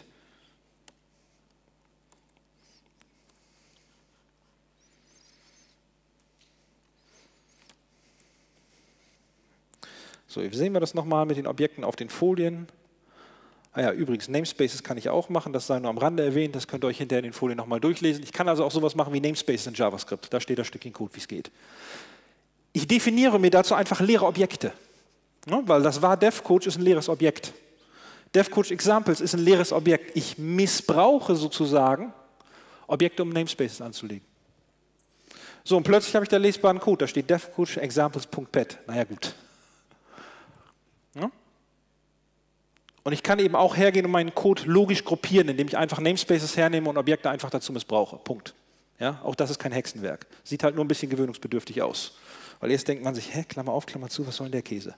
So, jetzt sehen wir das nochmal mit den Objekten auf den Folien. Ah ja, übrigens, Namespaces kann ich auch machen, das sei nur am Rande erwähnt, das könnt ihr euch hinterher in den Folien nochmal durchlesen. Ich kann also auch sowas machen wie Namespaces in JavaScript, da steht das Stückchen Code, wie es geht. Ich definiere mir dazu einfach leere Objekte, ne? Weil das war DevCoach ist ein leeres Objekt. DevCoach Examples ist ein leeres Objekt. Ich missbrauche sozusagen Objekte, um Namespaces anzulegen. So, und plötzlich habe ich da lesbaren Code, da steht DevCoach Examples.pet. Naja, gut. Ja? Und ich kann eben auch hergehen und meinen Code logisch gruppieren, indem ich einfach Namespaces hernehme und Objekte einfach dazu missbrauche. Punkt. Ja? Auch das ist kein Hexenwerk. Sieht halt nur ein bisschen gewöhnungsbedürftig aus. Weil erst denkt man sich, hä, Klammer auf, Klammer zu, was soll denn der Käse?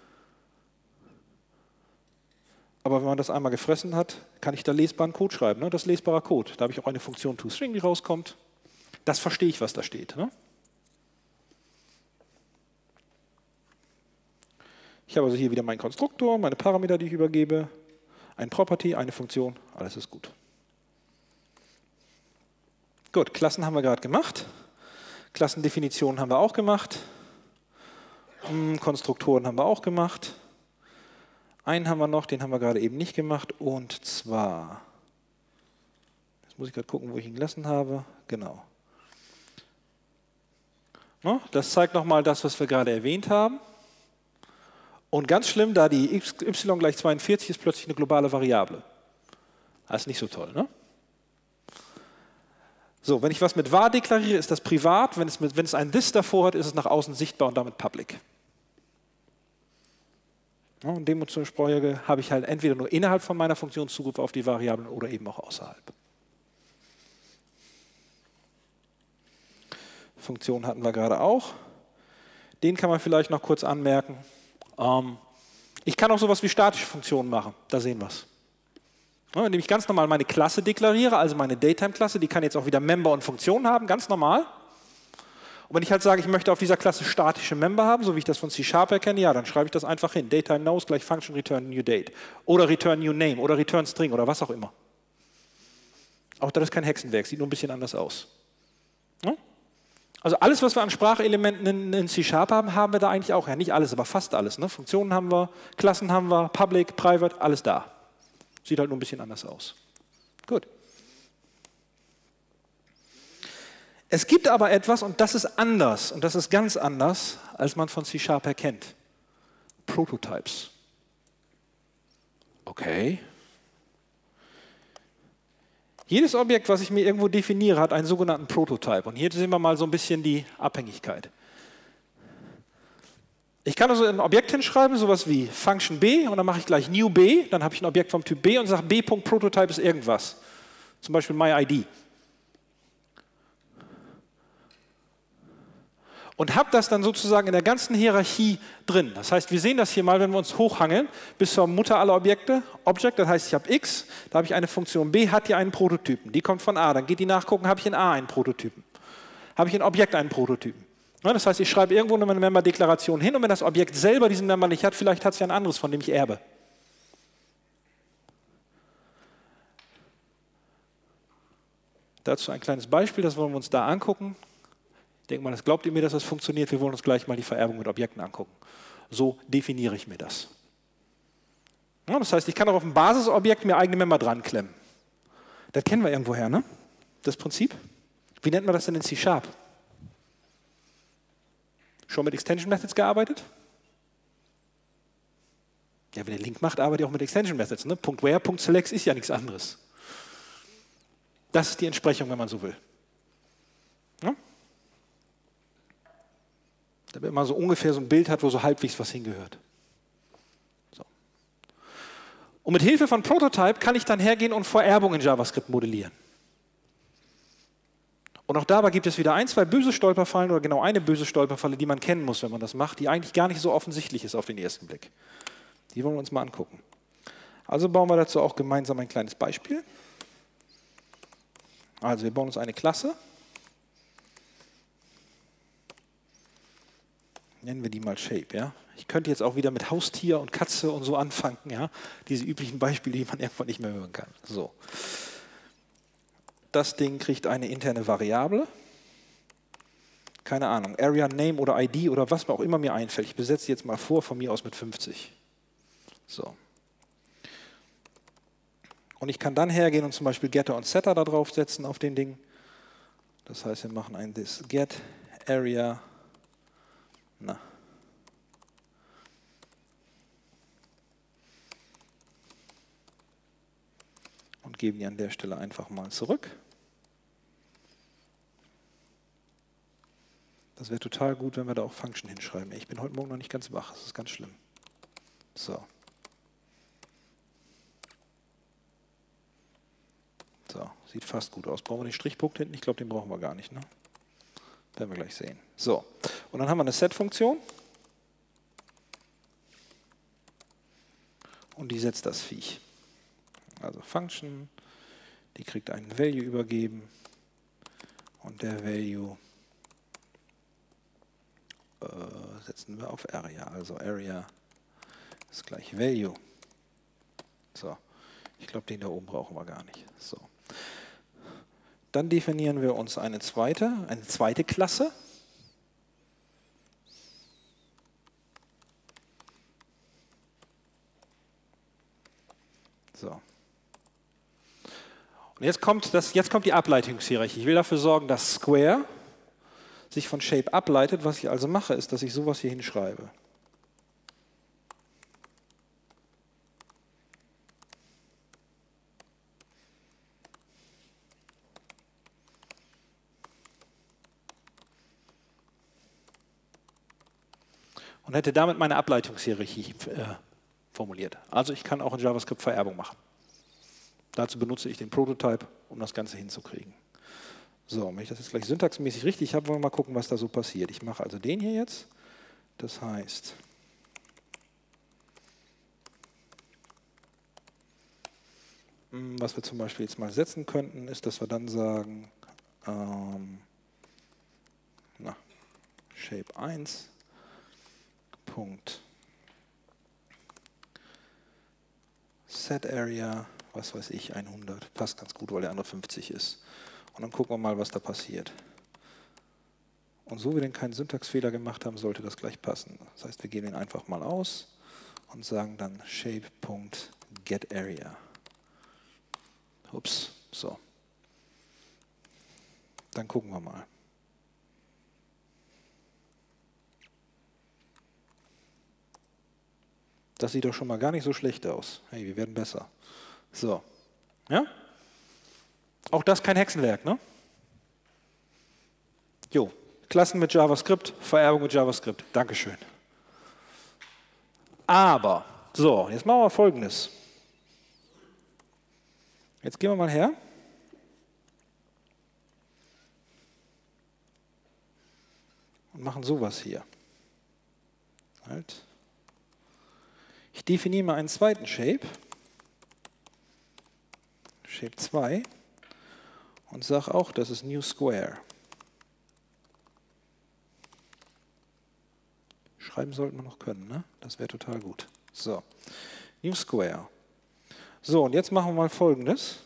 Aber wenn man das einmal gefressen hat, kann ich da lesbaren Code schreiben. Ne? Das ist lesbarer Code. Da habe ich auch eine Funktion toString, die rauskommt. Das verstehe ich, was da steht. Ne? Ich habe also hier wieder meinen Konstruktor, meine Parameter, die ich übergebe, ein Property, eine Funktion, alles ist gut. Gut, Klassen haben wir gerade gemacht. Klassendefinitionen haben wir auch gemacht. Konstruktoren haben wir auch gemacht. Einen haben wir noch, den haben wir gerade eben nicht gemacht. Und zwar, jetzt muss ich gerade gucken, wo ich ihn gelassen habe. Genau. Das zeigt nochmal das, was wir gerade erwähnt haben. Und ganz schlimm, da die y gleich zweiundvierzig ist plötzlich eine globale Variable. Das ist nicht so toll, ne? So, wenn ich was mit var deklariere, ist das privat. Wenn es, mit, wenn es ein this davor hat, ist es nach außen sichtbar und damit public. Ja, und dementsprechend habe ich halt entweder nur innerhalb von meiner Funktion Zugriff auf die Variablen oder eben auch außerhalb. Funktion hatten wir gerade auch. Den kann man vielleicht noch kurz anmerken. Ähm, ich kann auch sowas wie statische Funktionen machen. Da sehen wir es. Ja, indem ich ganz normal meine Klasse deklariere, also meine Datetime-Klasse, die kann jetzt auch wieder Member und Funktionen haben, ganz normal. Und wenn ich halt sage, ich möchte auf dieser Klasse statische Member haben, so wie ich das von C Sharp erkenne, ja, dann schreibe ich das einfach hin. Datetime knows gleich Function return new date. Oder return new name oder return string oder was auch immer. Auch das ist kein Hexenwerk, sieht nur ein bisschen anders aus. Ja? Also alles, was wir an Sprachelementen in, in C Sharp haben, haben wir da eigentlich auch. Ja, nicht alles, aber fast alles. Ne? Funktionen haben wir, Klassen haben wir, Public, Private, alles da. Sieht halt nur ein bisschen anders aus. Gut. Es gibt aber etwas, und das ist anders, und das ist ganz anders, als man von C Sharp erkennt. Prototypes. Okay. Jedes Objekt, was ich mir irgendwo definiere, hat einen sogenannten Prototype. Und hier sehen wir mal so ein bisschen die Abhängigkeit. Ich kann also ein Objekt hinschreiben, sowas wie Function B, und dann mache ich gleich new B, dann habe ich ein Objekt vom Typ B und sage b.prototype ist irgendwas. Zum Beispiel myID. Und habe das dann sozusagen in der ganzen Hierarchie drin. Das heißt, wir sehen das hier mal, wenn wir uns hochhangeln, bis zur Mutter aller Objekte, Object, das heißt, ich habe X, da habe ich eine Funktion B, hat hier einen Prototypen. Die kommt von A, dann geht die nachgucken, habe ich in A einen Prototypen. Habe ich in Objekt einen Prototypen. Ja, das heißt, ich schreibe irgendwo eine Member-Deklaration hin und wenn das Objekt selber diesen Member nicht hat, vielleicht hat es ja ein anderes, von dem ich erbe. Dazu ein kleines Beispiel, das wollen wir uns da angucken. Ich denke mal, das glaubt ihr mir, dass das funktioniert. Wir wollen uns gleich mal die Vererbung mit Objekten angucken. So definiere ich mir das. Ja, das heißt, ich kann auch auf ein Basisobjekt mir eigene Member dran klemmen. Das kennen wir irgendwoher, ne? Das Prinzip. Wie nennt man das denn in C Sharp? Schon mit Extension Methods gearbeitet? Ja, wenn ihr Link macht, arbeitet ihr auch mit Extension Methods. Ne? .where, .select ist ja nichts anderes. Das ist die Entsprechung, wenn man so will. Ja? Damit man so ungefähr so ein Bild hat, wo so halbwegs was hingehört. So. Und mit Hilfe von Prototype kann ich dann hergehen und Vererbung in JavaScript modellieren. Und auch dabei gibt es wieder ein, zwei böse Stolperfallen oder genau eine böse Stolperfalle, die man kennen muss, wenn man das macht, die eigentlich gar nicht so offensichtlich ist auf den ersten Blick. Die wollen wir uns mal angucken. Also bauen wir dazu auch gemeinsam ein kleines Beispiel. Also wir bauen uns eine Klasse. Nennen wir die mal Shape. Ja? Ich könnte jetzt auch wieder mit Haustier und Katze und so anfangen. Ja? Diese üblichen Beispiele, die man irgendwann nicht mehr hören kann. So. Das Ding kriegt eine interne Variable. Keine Ahnung, Area Name oder I D oder was mir auch immer mir einfällt. Ich besetze jetzt mal vor, von mir aus mit fünfzig. So. Und ich kann dann hergehen und zum Beispiel Getter und Setter da drauf setzen auf den Ding. Das heißt, wir machen ein this get area. Na. Und geben die an der Stelle einfach mal zurück. Das wäre total gut, wenn wir da auch Function hinschreiben. Ich bin heute Morgen noch nicht ganz wach, das ist ganz schlimm. So. So, sieht fast gut aus. Brauchen wir den Strichpunkt hinten? Ich glaube, den brauchen wir gar nicht. Ne? Werden wir gleich sehen. So, und dann haben wir eine Set-Funktion. Und die setzt das Viech. Also Function, die kriegt einen Value übergeben. Und der Value äh, setzen wir auf Area. Also Area ist gleich Value. So, ich glaube, den da oben brauchen wir gar nicht. So. Dann definieren wir uns eine zweite, eine zweite Klasse. So. Und jetzt kommt, das, jetzt kommt die Ableitungshierarchie. Ich will dafür sorgen, dass Square sich von Shape ableitet. Was ich also mache, ist, dass ich sowas hier hinschreibe. Und hätte damit meine Ableitungshierarchie äh, formuliert. Also ich kann auch in JavaScript Vererbung machen. Dazu benutze ich den Prototype, um das Ganze hinzukriegen. So, wenn ich das jetzt gleich syntaxmäßig richtig habe, wollen wir mal gucken, was da so passiert. Ich mache also den hier jetzt. Das heißt, was wir zum Beispiel jetzt mal setzen könnten, ist, dass wir dann sagen, ähm, na, Shape eins, Punkt, Set Area, was weiß ich, hundert, passt ganz gut, weil der andere fünfzig ist. Und dann gucken wir mal, was da passiert. Und so wir denn keinen Syntaxfehler gemacht haben, sollte das gleich passen. Das heißt, wir geben ihn einfach mal aus und sagen dann shape.getArea. Ups, so. Dann gucken wir mal. Das sieht doch schon mal gar nicht so schlecht aus. Hey, wir werden besser. So. Ja? Auch das kein Hexenwerk, ne? Jo. Klassen mit JavaScript, Vererbung mit JavaScript. Dankeschön. Aber, so, jetzt machen wir Folgendes. Jetzt gehen wir mal her. Und machen sowas hier. Halt. Ich definiere mal einen zweiten Shape. Shape zwei. Und sage auch, das ist New Square. Schreiben sollten wir noch können, ne? Das wäre total gut. So, New Square. So, und jetzt machen wir mal Folgendes.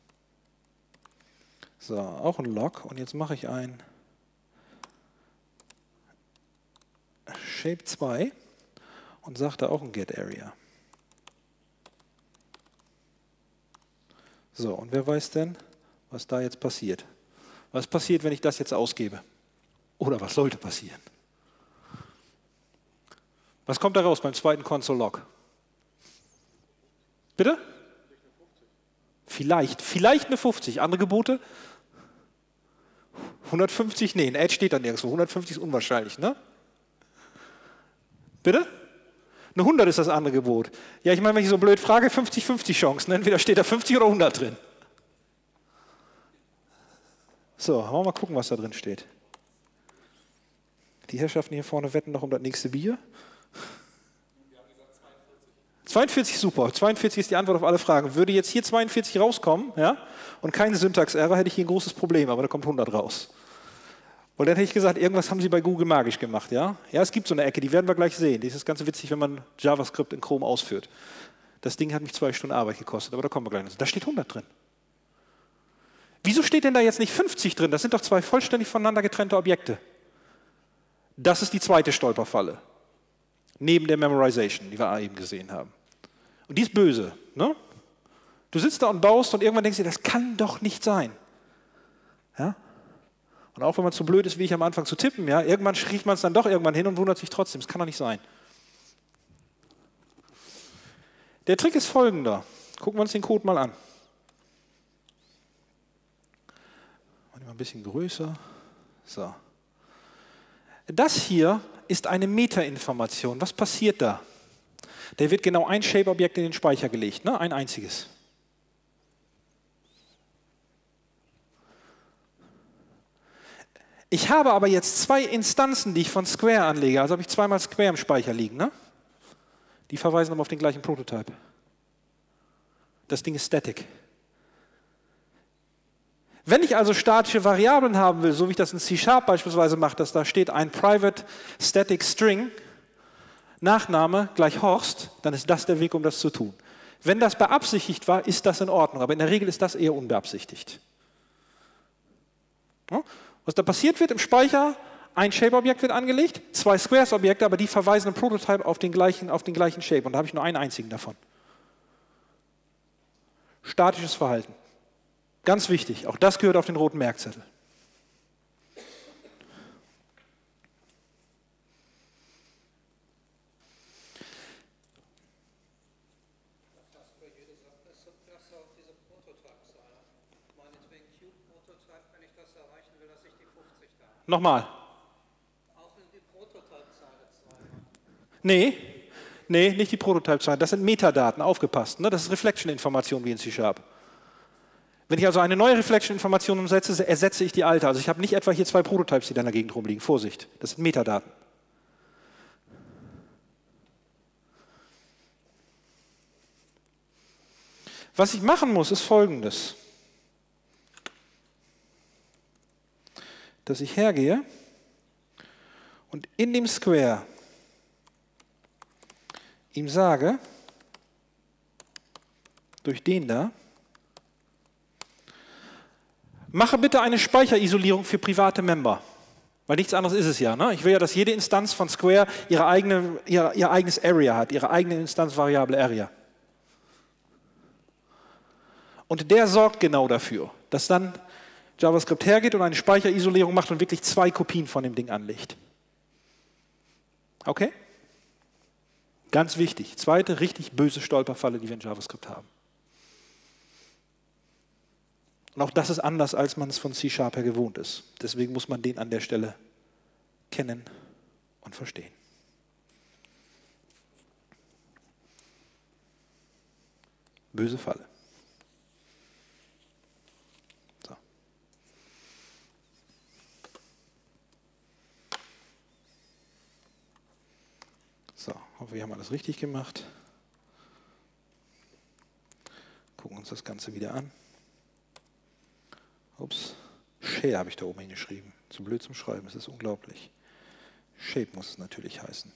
So, auch ein Log. Und jetzt mache ich ein Shape zwei und sage da auch ein GetArea. So, und wer weiß denn, was da jetzt passiert? Was passiert, wenn ich das jetzt ausgebe? Oder was sollte passieren? Was kommt da raus beim zweiten Console-Log? Bitte? Vielleicht, vielleicht eine fünfzig. Andere Gebote? hundertfünfzig? Nee, ein Edge steht da nirgendwo. hundertfünfzig ist unwahrscheinlich, ne? Bitte? Eine hundert ist das andere Gebot. Ja, ich meine, wenn ich so blöd frage, fünfzig fünfzig Chancen. Entweder steht da fünfzig oder hundert drin. So, wollen wir mal gucken, was da drin steht. Die Herrschaften hier vorne wetten noch um das nächste Bier. zweiundvierzig, super. zweiundvierzig ist die Antwort auf alle Fragen. Würde jetzt hier zweiundvierzig rauskommen, ja, und keine Syntax-Error, hätte ich hier ein großes Problem, aber da kommt hundert raus. Und dann hätte ich gesagt, irgendwas haben Sie bei Google magisch gemacht, ja? Ja, es gibt so eine Ecke, die werden wir gleich sehen. Das ist ganz witzig, wenn man JavaScript in Chrome ausführt. Das Ding hat mich zwei Stunden Arbeit gekostet, aber da kommen wir gleich. Da steht hundert drin. Wieso steht denn da jetzt nicht fünfzig drin? Das sind doch zwei vollständig voneinander getrennte Objekte. Das ist die zweite Stolperfalle. Neben der Memorization, die wir eben gesehen haben. Und die ist böse. Ne? Du sitzt da und baust und irgendwann denkst du dir, das kann doch nicht sein. Ja? Und auch wenn man zu blöd ist, wie ich am Anfang zu tippen, ja, irgendwann kriegt man es dann doch irgendwann hin und wundert sich trotzdem. Das kann doch nicht sein. Der Trick ist folgender. Gucken wir uns den Code mal an. Mal ein bisschen größer. So. Das hier ist eine Metainformation. Was passiert da? Da wird genau ein Shape-Objekt in den Speicher gelegt, ne? Ein einziges. Ich habe aber jetzt zwei Instanzen, die ich von Square anlege. Also habe ich zweimal Square im Speicher liegen. Ne? Die verweisen aber auf den gleichen Prototype. Das Ding ist static. Wenn ich also statische Variablen haben will, so wie ich das in C Sharp beispielsweise mache, dass da steht ein private static string, Nachname gleich Horst, dann ist das der Weg, um das zu tun. Wenn das beabsichtigt war, ist das in Ordnung, aber in der Regel ist das eher unbeabsichtigt. Ja? Was da passiert wird im Speicher, ein Shape-Objekt wird angelegt, zwei Squares-Objekte, aber die verweisen im Prototype auf den gleichen, auf den gleichen Shape und da habe ich nur einen einzigen davon. Statisches Verhalten. Ganz wichtig, auch das gehört auf den roten Merkzettel. Nochmal. Auch in die Prototype-Zeile zwei. Nee, Nee, nicht die Prototype-Zahlen, das sind Metadaten, aufgepasst. Ne? Das ist Reflection-Information wie in C-Sharp. Wenn ich also eine neue Reflection-Information umsetze, ersetze ich die alte. Also ich habe nicht etwa hier zwei Prototypes, die dann in der Gegend rumliegen. Vorsicht, das sind Metadaten. Was ich machen muss, ist Folgendes. Dass ich hergehe und in dem Square ihm sage, durch den da, mache bitte eine Speicherisolierung für private Member. Weil nichts anderes ist es ja. Ne? Ich will ja, dass jede Instanz von Square ihre eigene, ihr, ihr eigenes Area hat, ihre eigene Instanzvariable Area. Und der sorgt genau dafür, dass dann JavaScript hergeht und eine Speicherisolierung macht und wirklich zwei Kopien von dem Ding anlegt. Okay? Ganz wichtig. Zweite richtig böse Stolperfalle, die wir in JavaScript haben. Und auch das ist anders, als man es von C-Sharp her gewohnt ist. Deswegen muss man den an der Stelle kennen und verstehen. Böse Falle. So. So, hoffe, wir haben alles richtig gemacht. Gucken uns das Ganze wieder an. Ups, Share habe ich da oben hingeschrieben. Zu blöd zum Schreiben, es ist unglaublich. Shape muss es natürlich heißen.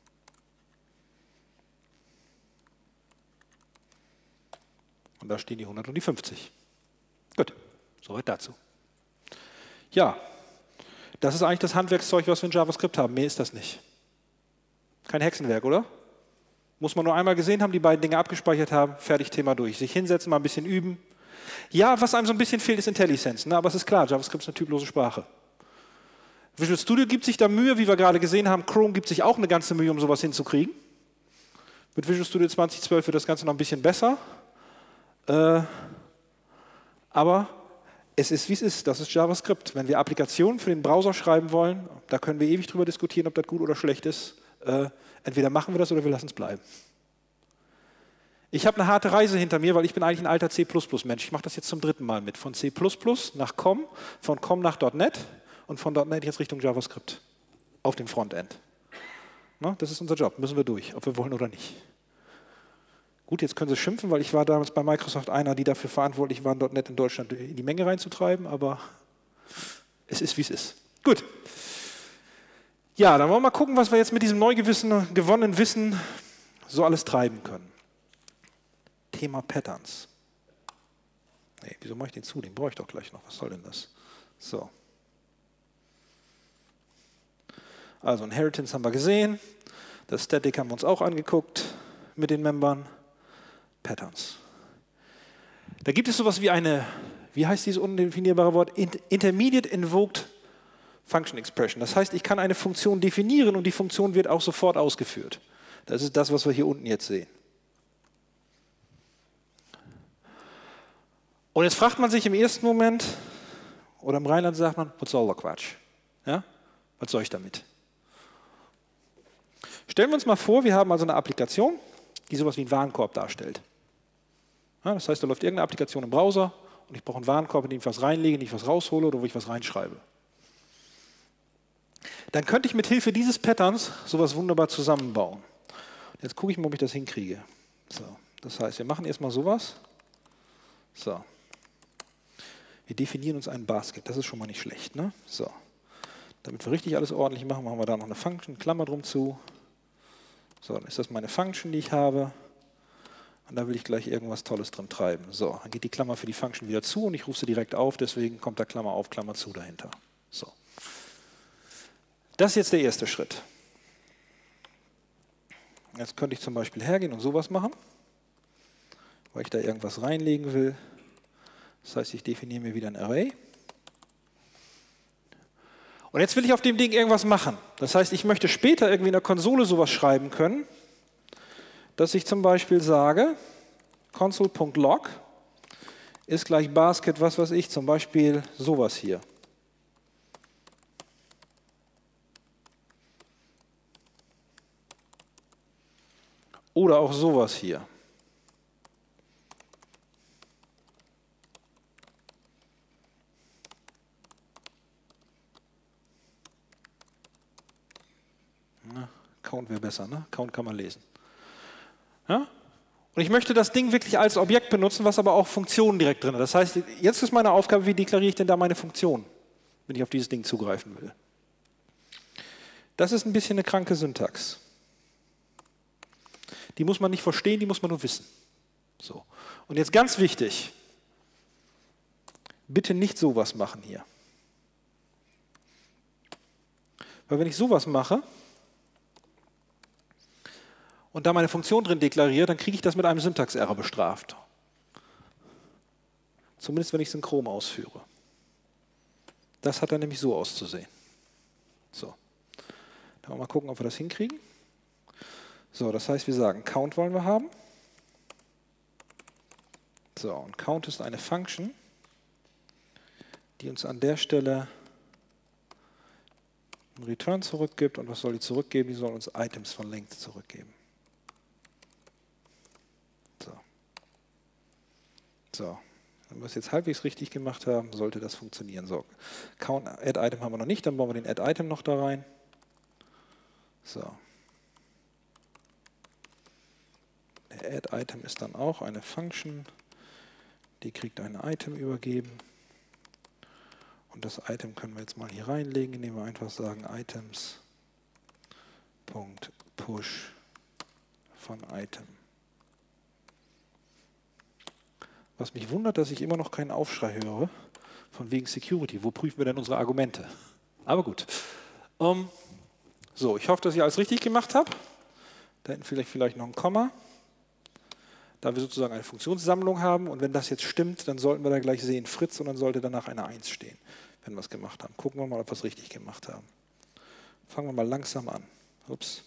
Und da stehen die hundert und die fünfzig. Gut, soweit dazu. Ja, das ist eigentlich das Handwerkszeug, was wir in JavaScript haben. Mehr ist das nicht. Kein Hexenwerk, oder? Muss man nur einmal gesehen haben, die beiden Dinge abgespeichert haben, fertig, Thema durch. Sich hinsetzen, mal ein bisschen üben. Ja, was einem so ein bisschen fehlt, ist IntelliSense, ne? Aber es ist klar, JavaScript ist eine typlose Sprache. Visual Studio gibt sich da Mühe, wie wir gerade gesehen haben. Chrome gibt sich auch eine ganze Mühe, um sowas hinzukriegen. Mit Visual Studio zwanzig zwölf wird das Ganze noch ein bisschen besser. Äh, aber es ist, wie es ist. Das ist JavaScript. Wenn wir Applikationen für den Browser schreiben wollen, da können wir ewig drüber diskutieren, ob das gut oder schlecht ist. Äh, entweder machen wir das oder wir lassen es bleiben. Ich habe eine harte Reise hinter mir, weil ich bin eigentlich ein alter C plus plus Mensch. Ich mache das jetzt zum dritten Mal mit. Von C plus plus nach C O M, von C O M nach .NET und von .NET jetzt Richtung JavaScript auf dem Frontend. Na, das ist unser Job, müssen wir durch, ob wir wollen oder nicht. Gut, jetzt können Sie schimpfen, weil ich war damals bei Microsoft einer, die dafür verantwortlich waren, .NET in Deutschland in die Menge reinzutreiben, aber es ist, wie es ist. Gut. Ja, dann wollen wir mal gucken, was wir jetzt mit diesem neu gewonnenen Wissen so alles treiben können. Thema Patterns. Nee, wieso mache ich den zu? Den brauche ich doch gleich noch. Was soll denn das? So. Also Inheritance haben wir gesehen. Das Static haben wir uns auch angeguckt mit den Membern. Patterns. Da gibt es sowas wie eine, wie heißt dieses undefinierbare Wort? Intermediate Invoked Function Expression. Das heißt, ich kann eine Funktion definieren und die Funktion wird auch sofort ausgeführt. Das ist das, was wir hier unten jetzt sehen. Und jetzt fragt man sich im ersten Moment, oder im Rheinland sagt man, was soll der Quatsch? Ja? Was soll ich damit? Stellen wir uns mal vor, wir haben also eine Applikation, die sowas wie einen Warenkorb darstellt. Ja, das heißt, da läuft irgendeine Applikation im Browser und ich brauche einen Warenkorb, in den ich was reinlege, in den ich was raushole oder wo ich was reinschreibe. Dann könnte ich mit Hilfe dieses Patterns sowas wunderbar zusammenbauen. Jetzt gucke ich mal, ob ich das hinkriege. So, das heißt, wir machen erstmal sowas. So. Wir definieren uns einen Basket, das ist schon mal nicht schlecht. Ne? So. Damit wir richtig alles ordentlich machen, machen wir da noch eine Function, Klammer drum zu. So, dann ist das meine Function, die ich habe. Und da will ich gleich irgendwas Tolles drin treiben. So, dann geht die Klammer für die Function wieder zu und ich rufe sie direkt auf, deswegen kommt da Klammer auf, Klammer zu dahinter. So. Das ist jetzt der erste Schritt. Jetzt könnte ich zum Beispiel hergehen und sowas machen, weil ich da irgendwas reinlegen will. Das heißt, ich definiere mir wieder ein Array. Und jetzt will ich auf dem Ding irgendwas machen. Das heißt, ich möchte später irgendwie in der Konsole sowas schreiben können, dass ich zum Beispiel sage, console.log ist gleich Basket, was weiß ich, zum Beispiel sowas hier. Oder auch sowas hier. Na, Count wäre besser, ne? Count kann man lesen. Ja? Und ich möchte das Ding wirklich als Objekt benutzen, was aber auch Funktionen direkt drin hat. Das heißt, jetzt ist meine Aufgabe, wie deklariere ich denn da meine Funktion, wenn ich auf dieses Ding zugreifen will. Das ist ein bisschen eine kranke Syntax. Die muss man nicht verstehen, die muss man nur wissen. So. Und jetzt ganz wichtig, bitte nicht sowas machen hier. Weil wenn ich sowas mache und da meine Funktion drin deklariere, dann kriege ich das mit einem Syntax-Error bestraft. Zumindest wenn ich synchron ausführe. Das hat dann nämlich so auszusehen. So. Dann wollen wir mal gucken, ob wir das hinkriegen. So, das heißt, wir sagen, Count wollen wir haben. So, und Count ist eine Function, die uns an der Stelle einen Return zurückgibt. Und was soll die zurückgeben? Die soll uns Items von Length zurückgeben. So. So. Wenn wir es jetzt halbwegs richtig gemacht haben, sollte das funktionieren. So. Count Add Item haben wir noch nicht, dann bauen wir den Add Item noch da rein. So. Der Add Item ist dann auch eine Function, die kriegt ein Item übergeben. Und das Item können wir jetzt mal hier reinlegen, indem wir einfach sagen Items.push von Item. Was mich wundert, dass ich immer noch keinen Aufschrei höre, von wegen Security. Wo prüfen wir denn unsere Argumente? Aber gut. Um, so, ich hoffe, dass ich alles richtig gemacht habe. Da hinten vielleicht, vielleicht noch ein Komma. Da wir sozusagen eine Funktionssammlung haben. Und wenn das jetzt stimmt, dann sollten wir da gleich sehen Fritz und dann sollte danach eine eins stehen, wenn wir es gemacht haben. Gucken wir mal, ob wir es richtig gemacht haben. Fangen wir mal langsam an. Ups.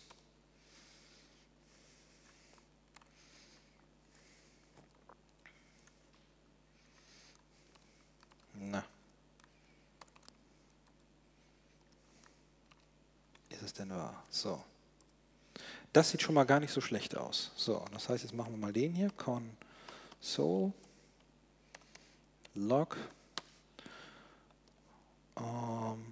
Na. Ist es denn wahr? So. Das sieht schon mal gar nicht so schlecht aus. So, das heißt, jetzt machen wir mal den hier. Console log. Ähm,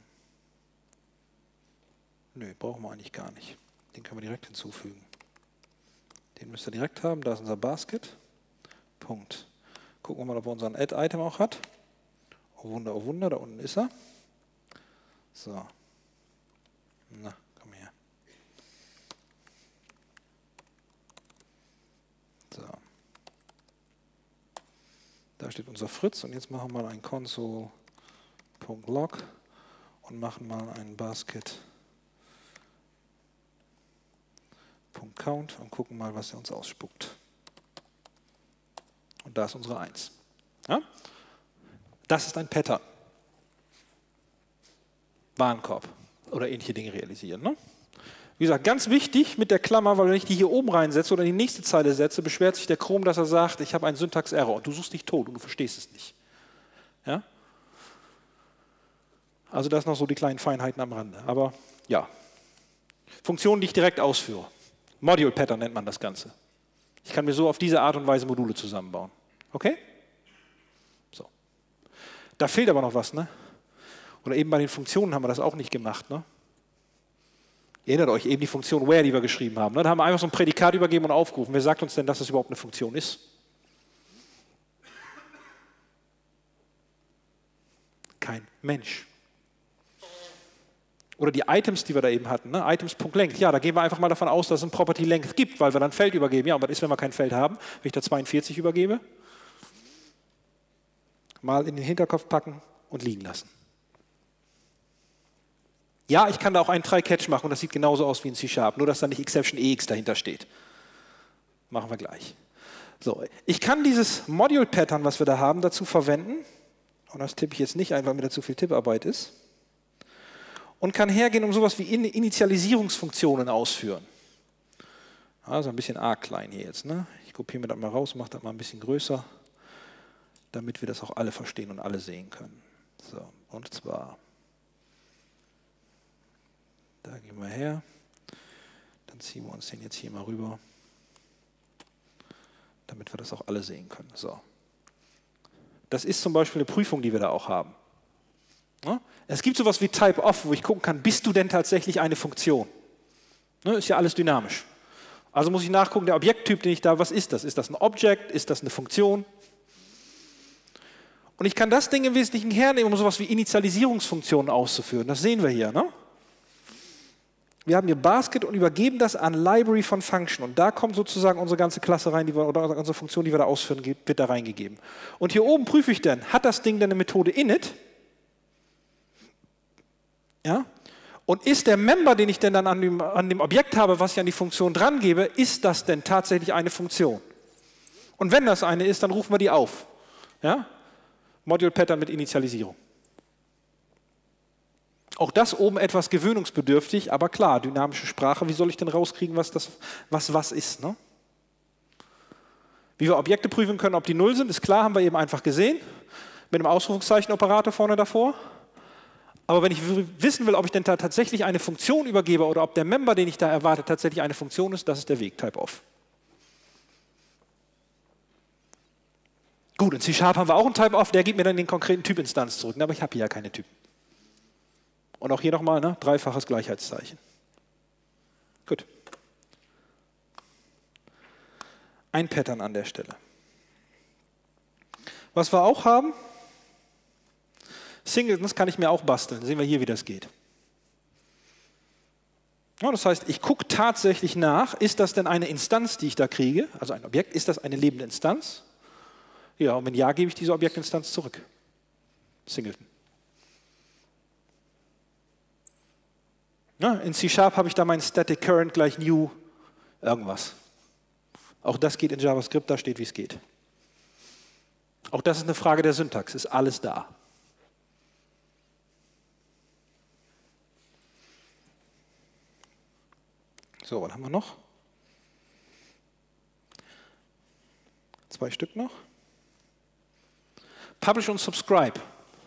nö, brauchen wir eigentlich gar nicht. Den können wir direkt hinzufügen. Den müsst ihr direkt haben. Da ist unser Basket. Punkt. Gucken wir mal, ob er unseren Add-Item auch hat. Oh Wunder, oh Wunder, da unten ist er. So. Na, komm her. So. Da steht unser Fritz und jetzt machen wir mal ein Console.log und machen mal ein Basket.count und gucken mal, was er uns ausspuckt. Und da ist unsere eins. Ja? Das ist ein Pattern. Warenkorb oder ähnliche Dinge realisieren. Ne? Wie gesagt, ganz wichtig mit der Klammer, weil wenn ich die hier oben reinsetze oder in die nächste Zeile setze, beschwert sich der Chrome, dass er sagt, ich habe einen Syntax-Error und du suchst dich tot und du verstehst es nicht. Ja? Also das noch so die kleinen Feinheiten am Rande. Aber ja, Funktionen, die ich direkt ausführe. Module-Pattern nennt man das Ganze. Ich kann mir so auf diese Art und Weise Module zusammenbauen. Okay? So. Da fehlt aber noch was, ne? Oder eben bei den Funktionen haben wir das auch nicht gemacht, ne? Ihr erinnert euch eben die Funktion where, die wir geschrieben haben. Ne? Da haben wir einfach so ein Prädikat übergeben und aufgerufen. Wer sagt uns denn, dass das überhaupt eine Funktion ist? Kein Mensch. Oder die Items, die wir da eben hatten, ne? Items.length. Ja, da gehen wir einfach mal davon aus, dass es ein Property Length gibt, weil wir dann ein Feld übergeben. Ja, und was ist, wenn wir kein Feld haben? Wenn ich da zweiundvierzig übergebe? Mal in den Hinterkopf packen und liegen lassen. Ja, ich kann da auch einen Try-Catch machen und das sieht genauso aus wie ein C-Sharp, nur dass da nicht Exception E X dahinter steht. Machen wir gleich. So, ich kann dieses Module-Pattern, was wir da haben, dazu verwenden, und das tippe ich jetzt nicht ein, weil mir da zu viel Tipparbeit ist, und kann hergehen, um sowas wie Initialisierungsfunktionen ausführen. Also ein bisschen arg klein hier jetzt. Ne? Ich kopiere mir das mal raus, mache das mal ein bisschen größer, damit wir das auch alle verstehen und alle sehen können. So, und zwar... Da gehen wir her, dann ziehen wir uns den jetzt hier mal rüber. damit wir das auch alle sehen können. So. Das ist zum Beispiel eine Prüfung, die wir da auch haben. Ja? Es gibt sowas wie Type-Off, wo ich gucken kann, bist du denn tatsächlich eine Funktion? Ne, ist ja alles dynamisch. Also muss ich nachgucken, der Objekttyp, den ich da, was ist das? Ist das ein Object? Ist das eine Funktion? Und ich kann das Ding im Wesentlichen hernehmen, um sowas wie Initialisierungsfunktionen auszuführen. Das sehen wir hier. Ne? Wir haben hier Basket und übergeben das an Library von Function. Und da kommt sozusagen unsere ganze Klasse rein, die wir, oder unsere Funktion, die wir da ausführen, wird da reingegeben. Und hier oben prüfe ich dann, hat das Ding denn eine Methode init? Ja? Und ist der Member, den ich denn dann an dem, an dem Objekt habe, was ich an die Funktion dran gebe, ist das denn tatsächlich eine Funktion? Und wenn das eine ist, dann rufen wir die auf. Ja? Module Pattern mit Initialisierung. Auch das oben etwas gewöhnungsbedürftig, aber klar, dynamische Sprache, wie soll ich denn rauskriegen, was das was, was ist? Ne? Wie wir Objekte prüfen können, ob die null sind, ist klar, haben wir eben einfach gesehen, mit einem Ausrufungszeichen-Operator vorne davor. Aber wenn ich wissen will, ob ich denn da tatsächlich eine Funktion übergebe oder ob der Member, den ich da erwarte, tatsächlich eine Funktion ist, das ist der Weg, Type-Off. Gut, in C-Sharp haben wir auch einen Type-Off, der gibt mir dann den konkreten Typinstanz zurück, aber ich habe hier ja keine Typen. Und auch hier nochmal, ne, dreifaches Gleichheitszeichen. Gut. Ein Pattern an der Stelle. Was wir auch haben, Singletons kann ich mir auch basteln. Sehen wir hier, wie das geht. Ja, das heißt, ich gucke tatsächlich nach, ist das denn eine Instanz, die ich da kriege, also ein Objekt, ist das eine lebende Instanz? Ja, und wenn ja, gebe ich diese Objektinstanz zurück. Singleton. Ja, in C-Sharp habe ich da mein Static Current gleich New irgendwas. Auch das geht in JavaScript, da steht, wie es geht. Auch das ist eine Frage der Syntax, ist alles da. So, was haben wir noch? Zwei Stück noch. Publish und Subscribe.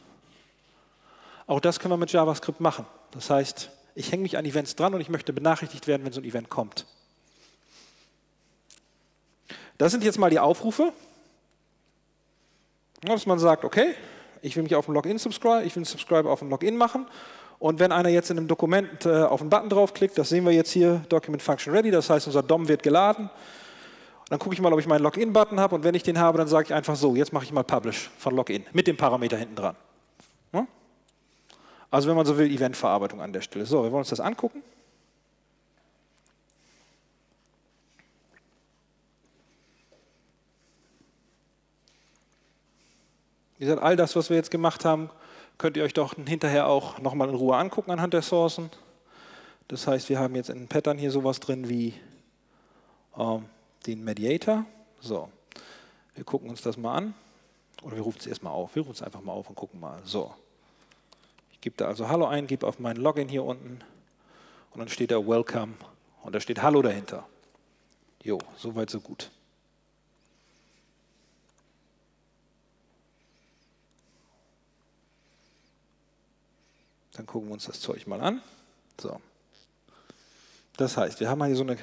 Auch das können wir mit JavaScript machen. Das heißt, ich hänge mich an Events dran und ich möchte benachrichtigt werden, wenn so ein Event kommt. Das sind jetzt mal die Aufrufe. Dass man sagt, okay, ich will mich auf ein Login subscribe, ich will ein Subscribe auf ein Login machen. Und wenn einer jetzt in einem Dokument äh, auf einen Button draufklickt, das sehen wir jetzt hier, Document Function Ready, das heißt, unser D O M wird geladen. Dann gucke ich mal, ob ich meinen Login-Button habe und wenn ich den habe, dann sage ich einfach so, jetzt mache ich mal Publish von Login mit dem Parameter hinten dran. Ja? Also wenn man so will, Eventverarbeitung an der Stelle. So, wir wollen uns das angucken. Wie gesagt, all das, was wir jetzt gemacht haben, könnt ihr euch doch hinterher auch nochmal in Ruhe angucken anhand der Sourcen. Das heißt, wir haben jetzt in den Pattern hier sowas drin wie ähm, den Mediator. So, wir gucken uns das mal an. Oder wir rufen es erstmal auf. Wir rufen es einfach mal auf und gucken mal. So, ich gebe da also Hallo ein, gebe auf meinen Login hier unten und dann steht da Welcome und da steht Hallo dahinter. Jo, soweit so gut. Dann gucken wir uns das Zeug mal an. So. Das heißt, wir haben hier so eine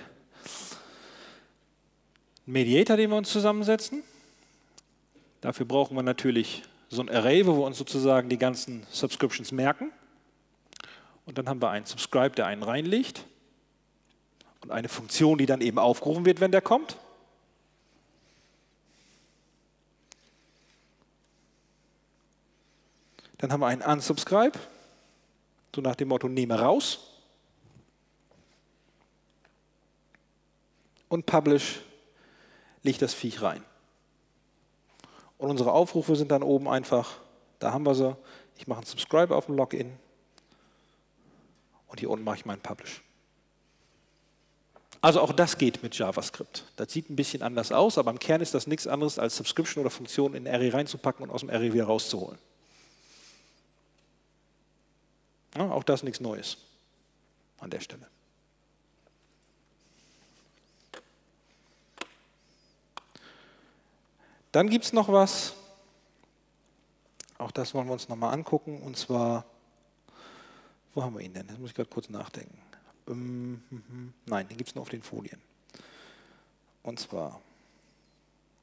Mediator, den wir uns zusammensetzen. Dafür brauchen wir natürlich so ein Array, wo wir uns sozusagen die ganzen Subscriptions merken. Und dann haben wir einen Subscribe, der einen reinlegt. Und eine Funktion, die dann eben aufgerufen wird, wenn der kommt. Dann haben wir einen Unsubscribe. So nach dem Motto, nehme raus. Und Publish, legt das Viech rein. Und unsere Aufrufe sind dann oben einfach, da haben wir sie, ich mache einen Subscribe auf dem Login und hier unten mache ich meinen Publish. Also auch das geht mit JavaScript. Das sieht ein bisschen anders aus, aber im Kern ist das nichts anderes als Subscription oder Funktion in ein Array reinzupacken und aus dem Array wieder rauszuholen. Ja, auch das nichts Neues an der Stelle. Dann gibt es noch was, auch das wollen wir uns nochmal angucken, und zwar, wo haben wir ihn denn? Das muss ich gerade kurz nachdenken. Ähm, nein, den gibt es nur auf den Folien. Und zwar,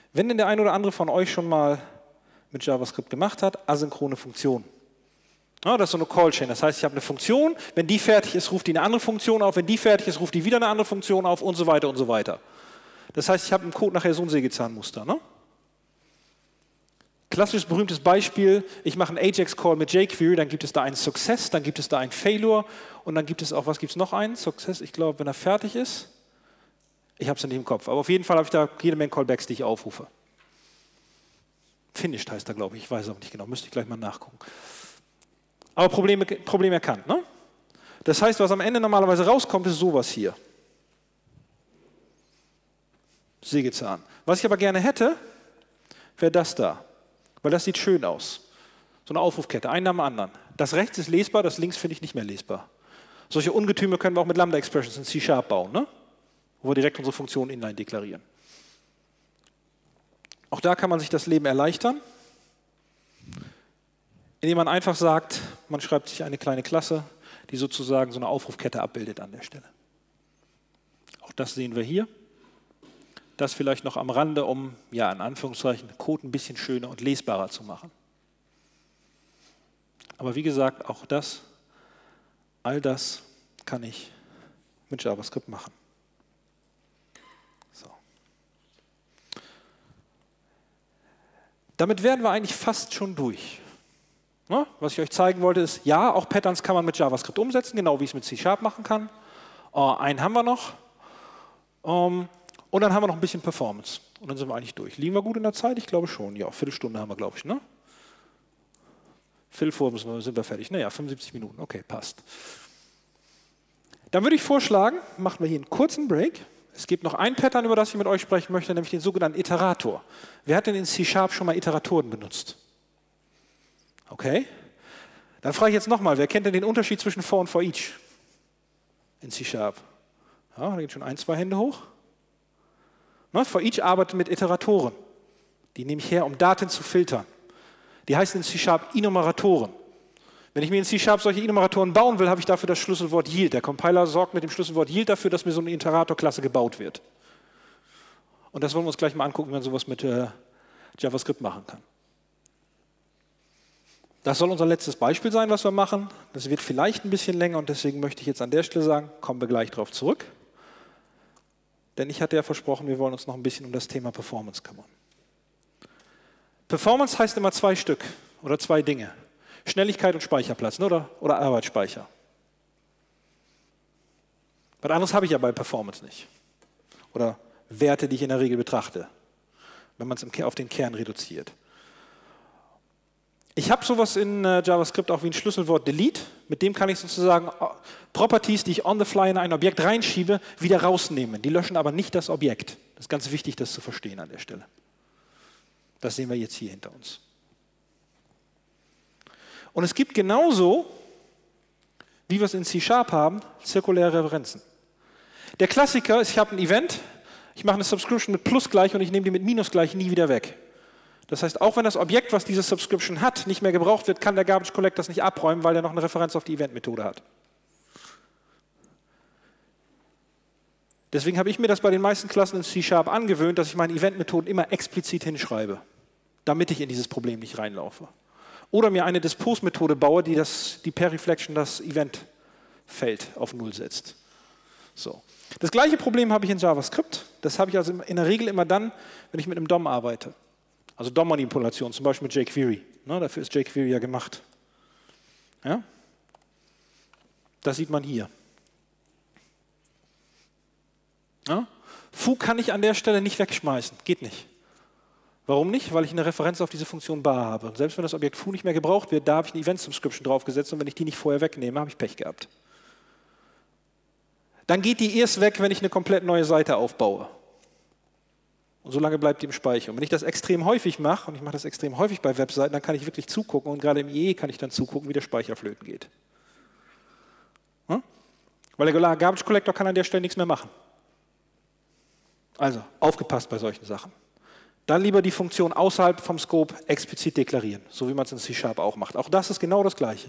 Wenn denn der ein oder andere von euch schon mal mit JavaScript gemacht hat, asynchrone Funktion. Ja, das ist so eine Call-Chain. Das heißt, ich habe eine Funktion, wenn die fertig ist, ruft die eine andere Funktion auf, wenn die fertig ist, ruft die wieder eine andere Funktion auf und so weiter und so weiter. Das heißt, ich habe im Code nachher so ein Sägezahnmuster. Ne? Klassisches, berühmtes Beispiel, ich mache einen Ajax-Call mit jQuery, dann gibt es da einen Success, dann gibt es da einen Failure und dann gibt es auch, was gibt es noch einen? Success, ich glaube, wenn er fertig ist. Ich habe es nicht im Kopf, aber auf jeden Fall habe ich da jede Menge Callbacks, die ich aufrufe. Finished heißt da, glaube ich, ich weiß auch nicht genau, müsste ich gleich mal nachgucken. Aber Problem, Problem erkannt. Ne? Das heißt, was am Ende normalerweise rauskommt, ist sowas hier. Sägezahn. Was ich aber gerne hätte, wäre das da. Weil das sieht schön aus. So eine Aufrufkette, einen nach dem anderen. Das rechts ist lesbar, das links finde ich nicht mehr lesbar. Solche Ungetüme können wir auch mit Lambda-Expressions in C Sharp bauen, ne? Wo wir direkt unsere Funktion inline deklarieren. Auch da kann man sich das Leben erleichtern, indem man einfach sagt, man schreibt sich eine kleine Klasse, die sozusagen so eine Aufrufkette abbildet an der Stelle. Auch das sehen wir hier. Das vielleicht noch am Rande, um, ja, in Anführungszeichen, Code ein bisschen schöner und lesbarer zu machen. Aber wie gesagt, auch das, all das kann ich mit JavaScript machen. So. Damit wären wir eigentlich fast schon durch. Ne? Was ich euch zeigen wollte, ist, ja, auch Patterns kann man mit JavaScript umsetzen, genau wie ich es mit C Sharp machen kann. Uh, einen haben wir noch. Um, Und dann haben wir noch ein bisschen Performance. Und dann sind wir eigentlich durch. Liegen wir gut in der Zeit? Ich glaube schon. Ja, Viertelstunde haben wir, glaube ich. Ne? Viertel vor müssen wir, sind wir fertig. Naja, fünfundsiebzig Minuten. Okay, passt. Dann würde ich vorschlagen, machen wir hier einen kurzen Break. Es gibt noch ein Pattern, über das ich mit euch sprechen möchte, nämlich den sogenannten Iterator. Wer hat denn in C Sharp schon mal Iteratoren benutzt? Okay. Dann frage ich jetzt nochmal, wer kennt denn den Unterschied zwischen for und for each in C Sharp? Ja, da gehen schon ein, zwei Hände hoch. For each arbeitet mit Iteratoren. Die nehme ich her, um Daten zu filtern. Die heißen in C Sharp Enumeratoren. Wenn ich mir in C Sharp solche Enumeratoren bauen will, habe ich dafür das Schlüsselwort Yield. Der Compiler sorgt mit dem Schlüsselwort Yield dafür, dass mir so eine Iterator-Klasse gebaut wird. Und das wollen wir uns gleich mal angucken, wie man sowas mit äh, JavaScript machen kann. Das soll unser letztes Beispiel sein, was wir machen. Das wird vielleicht ein bisschen länger und deswegen möchte ich jetzt an der Stelle sagen, kommen wir gleich darauf zurück. Denn ich hatte ja versprochen, wir wollen uns noch ein bisschen um das Thema Performance kümmern. Performance heißt immer zwei Stück oder zwei Dinge. Schnelligkeit und Speicherplatz, ne? oder, oder Arbeitsspeicher. Was anderes habe ich ja bei Performance nicht. Oder Werte, die ich in der Regel betrachte, wenn man es auf den Kern reduziert. Ich habe sowas in äh, JavaScript auch wie ein Schlüsselwort Delete. Mit dem kann ich sozusagen Properties, die ich on the fly in ein Objekt reinschiebe, wieder rausnehmen. Die löschen aber nicht das Objekt. Das ist ganz wichtig, das zu verstehen an der Stelle. Das sehen wir jetzt hier hinter uns. Und es gibt genauso, wie wir es in C Sharp haben, zirkuläre Referenzen. Der Klassiker ist, ich habe ein Event, ich mache eine Subscription mit Plus gleich und ich nehme die mit Minus gleich nie wieder weg. Das heißt, auch wenn das Objekt, was diese Subscription hat, nicht mehr gebraucht wird, kann der Garbage Collector das nicht abräumen, weil er noch eine Referenz auf die Event-Methode hat. Deswegen habe ich mir das bei den meisten Klassen in C Sharp angewöhnt, dass ich meine Event-Methoden immer explizit hinschreibe, damit ich in dieses Problem nicht reinlaufe. Oder mir eine Dispose-Methode baue, die, das, die per Reflection das Event-Feld auf Null setzt. So. Das gleiche Problem habe ich in JavaScript. Das habe ich also in der Regel immer dann, wenn ich mit einem D O M arbeite. Also D O M-Manipulation, zum Beispiel mit jQuery. Ne, dafür ist jQuery ja gemacht. Ja? Das sieht man hier. Ja? Foo kann ich an der Stelle nicht wegschmeißen. Geht nicht. Warum nicht? Weil ich eine Referenz auf diese Funktion bar habe. Und selbst wenn das Objekt Foo nicht mehr gebraucht wird, da habe ich eine Event-Subscription draufgesetzt und wenn ich die nicht vorher wegnehme, habe ich Pech gehabt. Dann geht die erst weg, wenn ich eine komplett neue Seite aufbaue. Und so lange bleibt die im Speicher. Und wenn ich das extrem häufig mache, und ich mache das extrem häufig bei Webseiten, dann kann ich wirklich zugucken und gerade im I E kann ich dann zugucken, wie der Speicher flöten geht. Hm? Weil der Garbage Collector kann an der Stelle nichts mehr machen. Also, aufgepasst bei solchen Sachen. Dann lieber die Funktion außerhalb vom Scope explizit deklarieren, so wie man es in C Sharp auch macht. Auch das ist genau das Gleiche.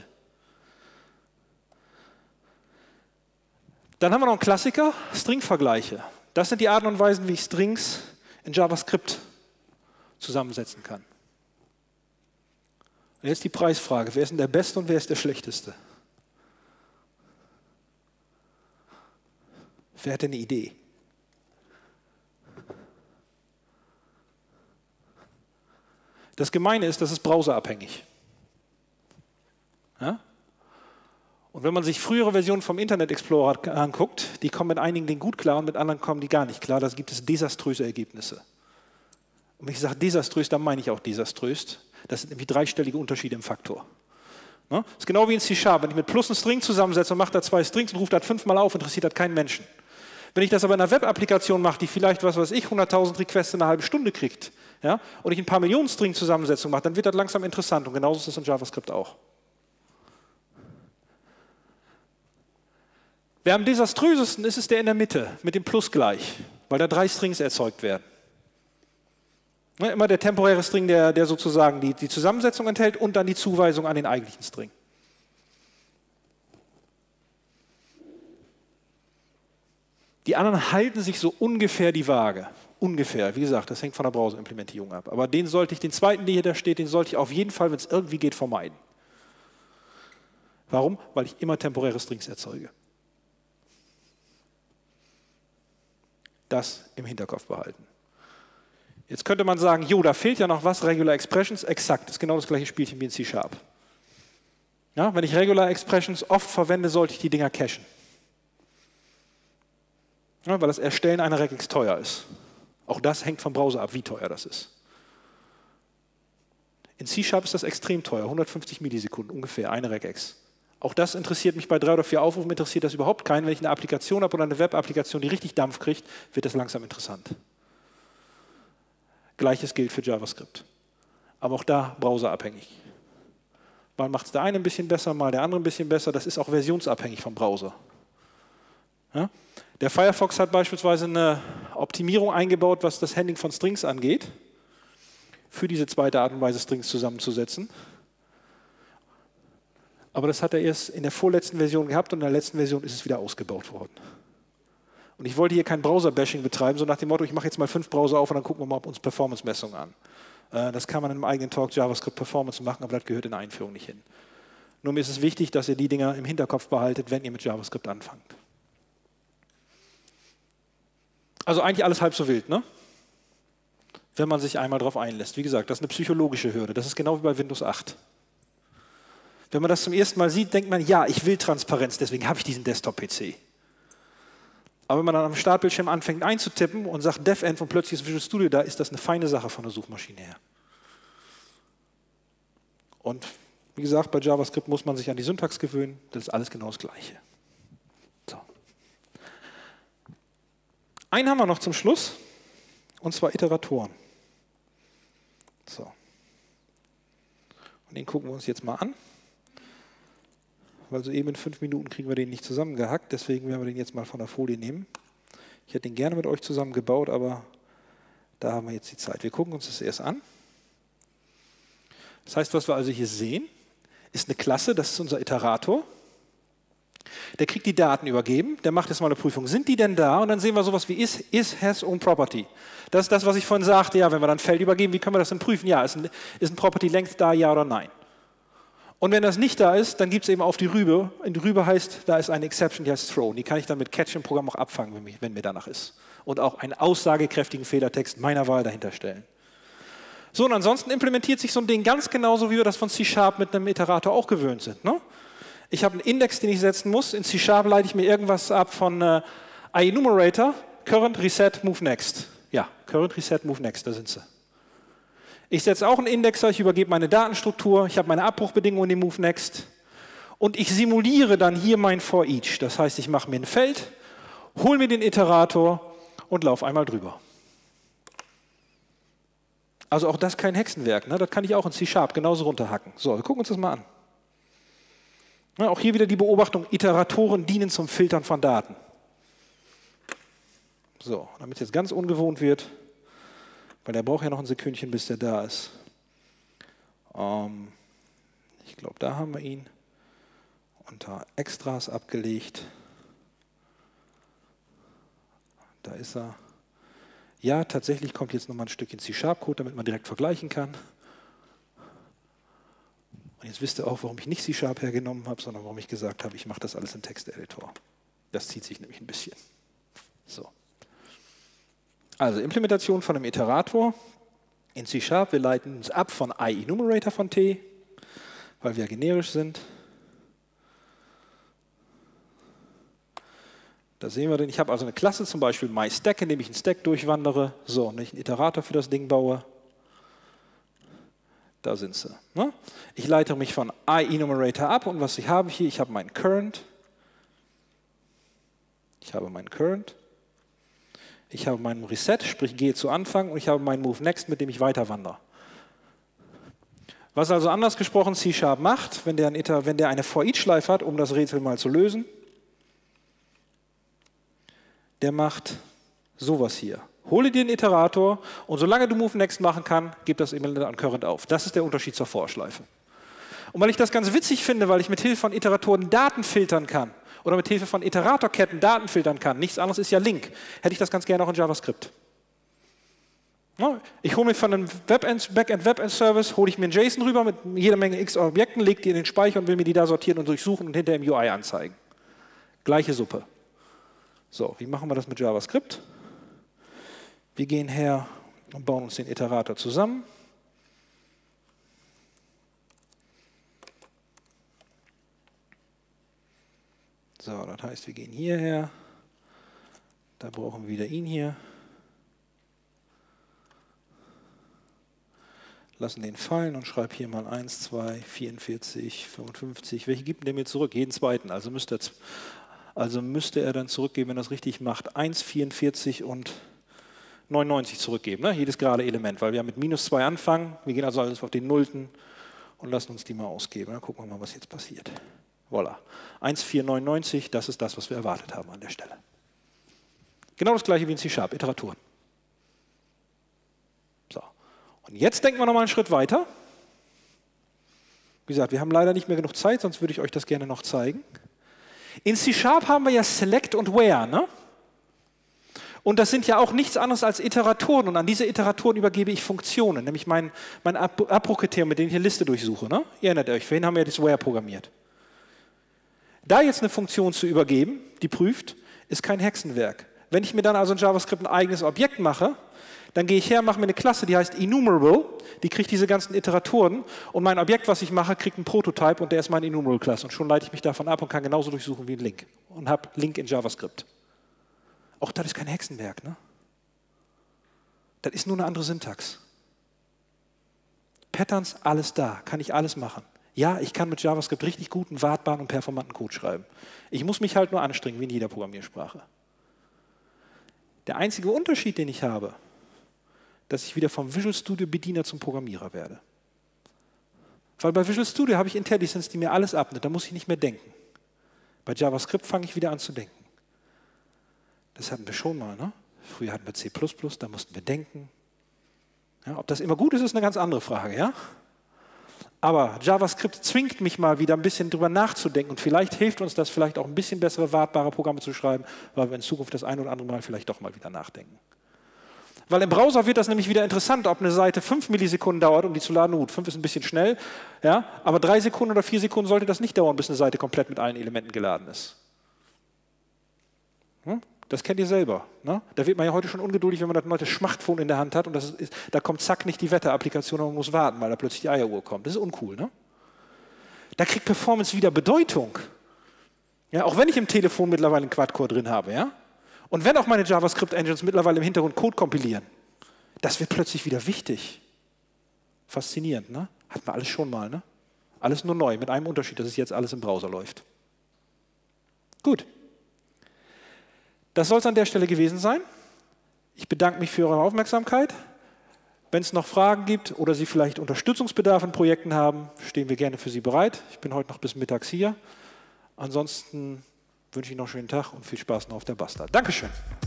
Dann haben wir noch einen Klassiker, String-Vergleiche. Das sind die Arten und Weisen, wie ich Strings in JavaScript zusammensetzen kann. Und jetzt die Preisfrage, wer ist denn der Beste und wer ist der Schlechteste? Wer hat denn eine Idee? Das Gemeine ist, das ist browserabhängig. Ja? Und wenn man sich frühere Versionen vom Internet Explorer anguckt, die kommen mit einigen Dingen gut klar und mit anderen kommen die gar nicht klar. Da gibt es desaströse Ergebnisse. Und wenn ich sage desaströs, dann meine ich auch desaströs. Das sind nämlich dreistellige Unterschiede im Faktor. Das ist genau wie in C-Sharp. Wenn ich mit Plus einen String zusammensetze und mache da zwei Strings und rufe das fünfmal auf, interessiert das keinen Menschen. Wenn ich das aber in einer Web-Applikation mache, die vielleicht, was weiß ich, hunderttausend Requests in einer halben Stunde kriegt, ja, und ich ein paar Millionen String-Zusammensetzungen mache, dann wird das langsam interessant. Und genauso ist das in JavaScript auch. Wer am desaströsesten ist, ist der in der Mitte, mit dem Plus gleich, weil da drei Strings erzeugt werden. Ne, immer der temporäre String, der, der sozusagen die, die Zusammensetzung enthält und dann die Zuweisung an den eigentlichen String. Die anderen halten sich so ungefähr die Waage. Ungefähr, wie gesagt, das hängt von der Browser-Implementierung ab. Aber den sollte ich, den zweiten, der hier da steht, den sollte ich auf jeden Fall, wenn es irgendwie geht, vermeiden. Warum? Weil ich immer temporäre Strings erzeuge. Das im Hinterkopf behalten. Jetzt könnte man sagen, jo, da fehlt ja noch was, Regular Expressions, exakt, das ist genau das gleiche Spielchen wie in C-Sharp. Ja, wenn ich Regular Expressions oft verwende, sollte ich die Dinger cachen. Ja, weil das Erstellen einer Regex teuer ist. Auch das hängt vom Browser ab, wie teuer das ist. In C-Sharp ist das extrem teuer, hundertfünfzig Millisekunden ungefähr, eine Regex. Auch das interessiert mich bei drei oder vier Aufrufen, interessiert das überhaupt keinen. Wenn ich eine Applikation habe oder eine Web-Applikation, die richtig Dampf kriegt, wird das langsam interessant. Gleiches gilt für JavaScript. Aber auch da browserabhängig. Mal macht es der eine ein bisschen besser, mal der andere ein bisschen besser. Das ist auch versionsabhängig vom Browser. Ja? Der Firefox hat beispielsweise eine Optimierung eingebaut, was das Handling von Strings angeht, für diese zweite Art und Weise, Strings zusammenzusetzen. Aber das hat er erst in der vorletzten Version gehabt und in der letzten Version ist es wieder ausgebaut worden. Und ich wollte hier kein Browser-Bashing betreiben, so nach dem Motto, ich mache jetzt mal fünf Browser auf und dann gucken wir mal uns Performance-Messungen an. Das kann man in einem eigenen Talk JavaScript Performance machen, aber das gehört in der Einführung nicht hin. Nur mir ist es wichtig, dass ihr die Dinger im Hinterkopf behaltet, wenn ihr mit JavaScript anfangt. Also eigentlich alles halb so wild, ne? Wenn man sich einmal darauf einlässt. Wie gesagt, das ist eine psychologische Hürde. Das ist genau wie bei Windows acht. Wenn man das zum ersten Mal sieht, denkt man, ja, ich will Transparenz, deswegen habe ich diesen Desktop-P C. Aber wenn man dann am Startbildschirm anfängt einzutippen und sagt DevEnv und plötzlich ist Visual Studio da, ist das eine feine Sache von der Suchmaschine her. Und wie gesagt, bei JavaScript muss man sich an die Syntax gewöhnen, das ist alles genau das Gleiche. So. Einen haben wir noch zum Schluss, und zwar Iteratoren. So. Und den gucken wir uns jetzt mal an. Weil so eben in fünf Minuten kriegen wir den nicht zusammengehackt, deswegen werden wir den jetzt mal von der Folie nehmen. Ich hätte den gerne mit euch zusammen gebaut, aber da haben wir jetzt die Zeit. Wir gucken uns das erst an. Das heißt, was wir also hier sehen, ist eine Klasse, das ist unser Iterator. Der kriegt die Daten übergeben, der macht jetzt mal eine Prüfung. Sind die denn da? Und dann sehen wir sowas wie is, is, has own property. Das ist das, was ich vorhin sagte, ja, wenn wir dann ein Feld übergeben, wie können wir das denn prüfen? Ja, ist ein, ist ein Property Length da, ja oder nein? Und wenn das nicht da ist, dann gibt es eben auf die Rübe. In die Rübe heißt, da ist eine Exception, die heißt Throw. Die kann ich dann mit Catch im Programm auch abfangen, wenn mir, wenn mir danach ist. Und auch einen aussagekräftigen Fehlertext meiner Wahl dahinter stellen. So, und ansonsten implementiert sich so ein Ding ganz genauso, wie wir das von C-Sharp mit einem Iterator auch gewöhnt sind. Ne? Ich habe einen Index, den ich setzen muss. In C-Sharp leite ich mir irgendwas ab von äh, IEnumerator, Current, Reset, Move Next. Ja, Current, Reset, Move Next, da sind sie. Ich setze auch einen Indexer, ich übergebe meine Datenstruktur, ich habe meine Abbruchbedingungen in dem Move Next und ich simuliere dann hier mein For Each. Das heißt, ich mache mir ein Feld, hole mir den Iterator und laufe einmal drüber. Also auch das kein Hexenwerk, ne? Das kann ich auch in C-Sharp genauso runterhacken. So, wir gucken uns das mal an. Ja, auch hier wieder die Beobachtung, Iteratoren dienen zum Filtern von Daten. So, damit es jetzt ganz ungewohnt wird, weil der braucht ja noch ein Sekündchen, bis der da ist. Ähm, ich glaube, da haben wir ihn. Unter Extras abgelegt. Da ist er. Ja, tatsächlich kommt jetzt nochmal ein Stückchen C-Sharp-Code, damit man direkt vergleichen kann. Und jetzt wisst ihr auch, warum ich nicht C-Sharp hergenommen habe, sondern warum ich gesagt habe, ich mache das alles im Texteditor. Das zieht sich nämlich ein bisschen. So. Also Implementation von einem Iterator in C-Sharp. Wir leiten uns ab von IEnumerator von T, weil wir generisch sind. Da sehen wir den. Ich habe also eine Klasse, zum Beispiel MyStack, in dem ich einen Stack durchwandere. So, und ich einen Iterator für das Ding baue. Da sind sie. Ne? Ich leite mich von IEnumerator ab und was ich habe hier, ich habe meinen Current. Ich habe meinen Current. Ich habe meinen Reset, sprich gehe zu Anfang und ich habe meinen Move Next, mit dem ich weiter wandere. Was also anders gesprochen C-Sharp macht, wenn der, ein Iter, wenn der eine For-Each-Schleife hat, um das Rätsel mal zu lösen, der macht sowas hier. Hole dir den Iterator und solange du Move Next machen kann, gib das Element an Current auf. Das ist der Unterschied zur For-Schleife. Und weil ich das ganz witzig finde, weil ich mit Hilfe von Iteratoren Daten filtern kann oder mit Hilfe von Iteratorketten Daten filtern kann, nichts anderes ist ja Link, hätte ich das ganz gerne auch in JavaScript. Ich hole mir von einem Backend-Webend-Service, hole ich mir einen JSON rüber mit jeder Menge x Objekten, lege die in den Speicher und will mir die da sortieren und durchsuchen und hinterher im U I anzeigen. Gleiche Suppe. So, wie machen wir das mit JavaScript? Wir gehen her und bauen uns den Iterator zusammen. So, das heißt, wir gehen hierher. Da brauchen wir wieder ihn hier. Lassen den fallen und schreibe hier mal eins, zwei, vierundvierzig, fünfundfünfzig. Welche gibt denn der mir zurück? Jeden zweiten. Also müsste er, also müsste er dann zurückgeben, wenn er das richtig macht, eins, vierundvierzig und neunundneunzig zurückgeben. Ne? Jedes gerade Element, weil wir mit minus zwei anfangen. Wir gehen also alles auf den Nullten und lassen uns die mal ausgeben. Dann gucken wir mal, was jetzt passiert. Voilà. eins, vier, neunundneunzig, das ist das, was wir erwartet haben an der Stelle. Genau das gleiche wie in C-Sharp, Iteratoren. So. Und jetzt denken wir noch mal einen Schritt weiter. Wie gesagt, wir haben leider nicht mehr genug Zeit, sonst würde ich euch das gerne noch zeigen. In C-Sharp haben wir ja Select und Where, ne? Und das sind ja auch nichts anderes als Iteratoren. Und an diese Iteratoren übergebe ich Funktionen, nämlich mein, mein Abbruchkriterium, mit dem ich eine Liste durchsuche. Ne? Ihr erinnert euch, vorhin haben wir ja das Where programmiert. Da jetzt eine Funktion zu übergeben, die prüft, ist kein Hexenwerk. Wenn ich mir dann also in JavaScript ein eigenes Objekt mache, dann gehe ich her, mache mir eine Klasse, die heißt Enumerable, die kriegt diese ganzen Iteratoren und mein Objekt, was ich mache, kriegt einen Prototype und der ist meine Enumerable-Klasse. Und schon leite ich mich davon ab und kann genauso durchsuchen wie ein Link. Und habe Link in JavaScript. Auch das ist kein Hexenwerk, ne? Das ist nur eine andere Syntax. Patterns, alles da, kann ich alles machen. Ja, ich kann mit JavaScript richtig guten, wartbaren und performanten Code schreiben. Ich muss mich halt nur anstrengen, wie in jeder Programmiersprache. Der einzige Unterschied, den ich habe, dass ich wieder vom Visual Studio Bediener zum Programmierer werde. Weil bei Visual Studio habe ich IntelliSense, die mir alles abnimmt, da muss ich nicht mehr denken. Bei JavaScript fange ich wieder an zu denken. Das hatten wir schon mal, ne? Früher hatten wir C plus plus, da mussten wir denken. Ja, ob das immer gut ist, ist eine ganz andere Frage, ja? Aber JavaScript zwingt mich mal wieder ein bisschen drüber nachzudenken und vielleicht hilft uns das, vielleicht auch ein bisschen bessere, wartbare Programme zu schreiben, weil wir in Zukunft das ein oder andere Mal vielleicht doch mal wieder nachdenken. Weil im Browser wird das nämlich wieder interessant, ob eine Seite fünf Millisekunden dauert, um die zu laden. Gut, fünf ist ein bisschen schnell, ja? Aber drei Sekunden oder vier Sekunden sollte das nicht dauern, bis eine Seite komplett mit allen Elementen geladen ist. Hm? Das kennt ihr selber. Ne? Da wird man ja heute schon ungeduldig, wenn man das neue Smartphone in der Hand hat und das ist, da kommt zack nicht die Wetterapplikation und man muss warten, weil da plötzlich die Eieruhr kommt. Das ist uncool. Ne? Da kriegt Performance wieder Bedeutung. Ja, auch wenn ich im Telefon mittlerweile einen Quad-Core drin habe. Ja? Und wenn auch meine JavaScript-Engines mittlerweile im Hintergrund Code kompilieren, das wird plötzlich wieder wichtig. Faszinierend. Ne? Hatten wir alles schon mal. Ne? Alles nur neu, mit einem Unterschied, dass es jetzt alles im Browser läuft. Gut. Das soll es an der Stelle gewesen sein. Ich bedanke mich für eure Aufmerksamkeit. Wenn es noch Fragen gibt oder Sie vielleicht Unterstützungsbedarf in Projekten haben, stehen wir gerne für Sie bereit. Ich bin heute noch bis mittags hier. Ansonsten wünsche ich noch einen schönen Tag und viel Spaß noch auf der Bastard. Dankeschön.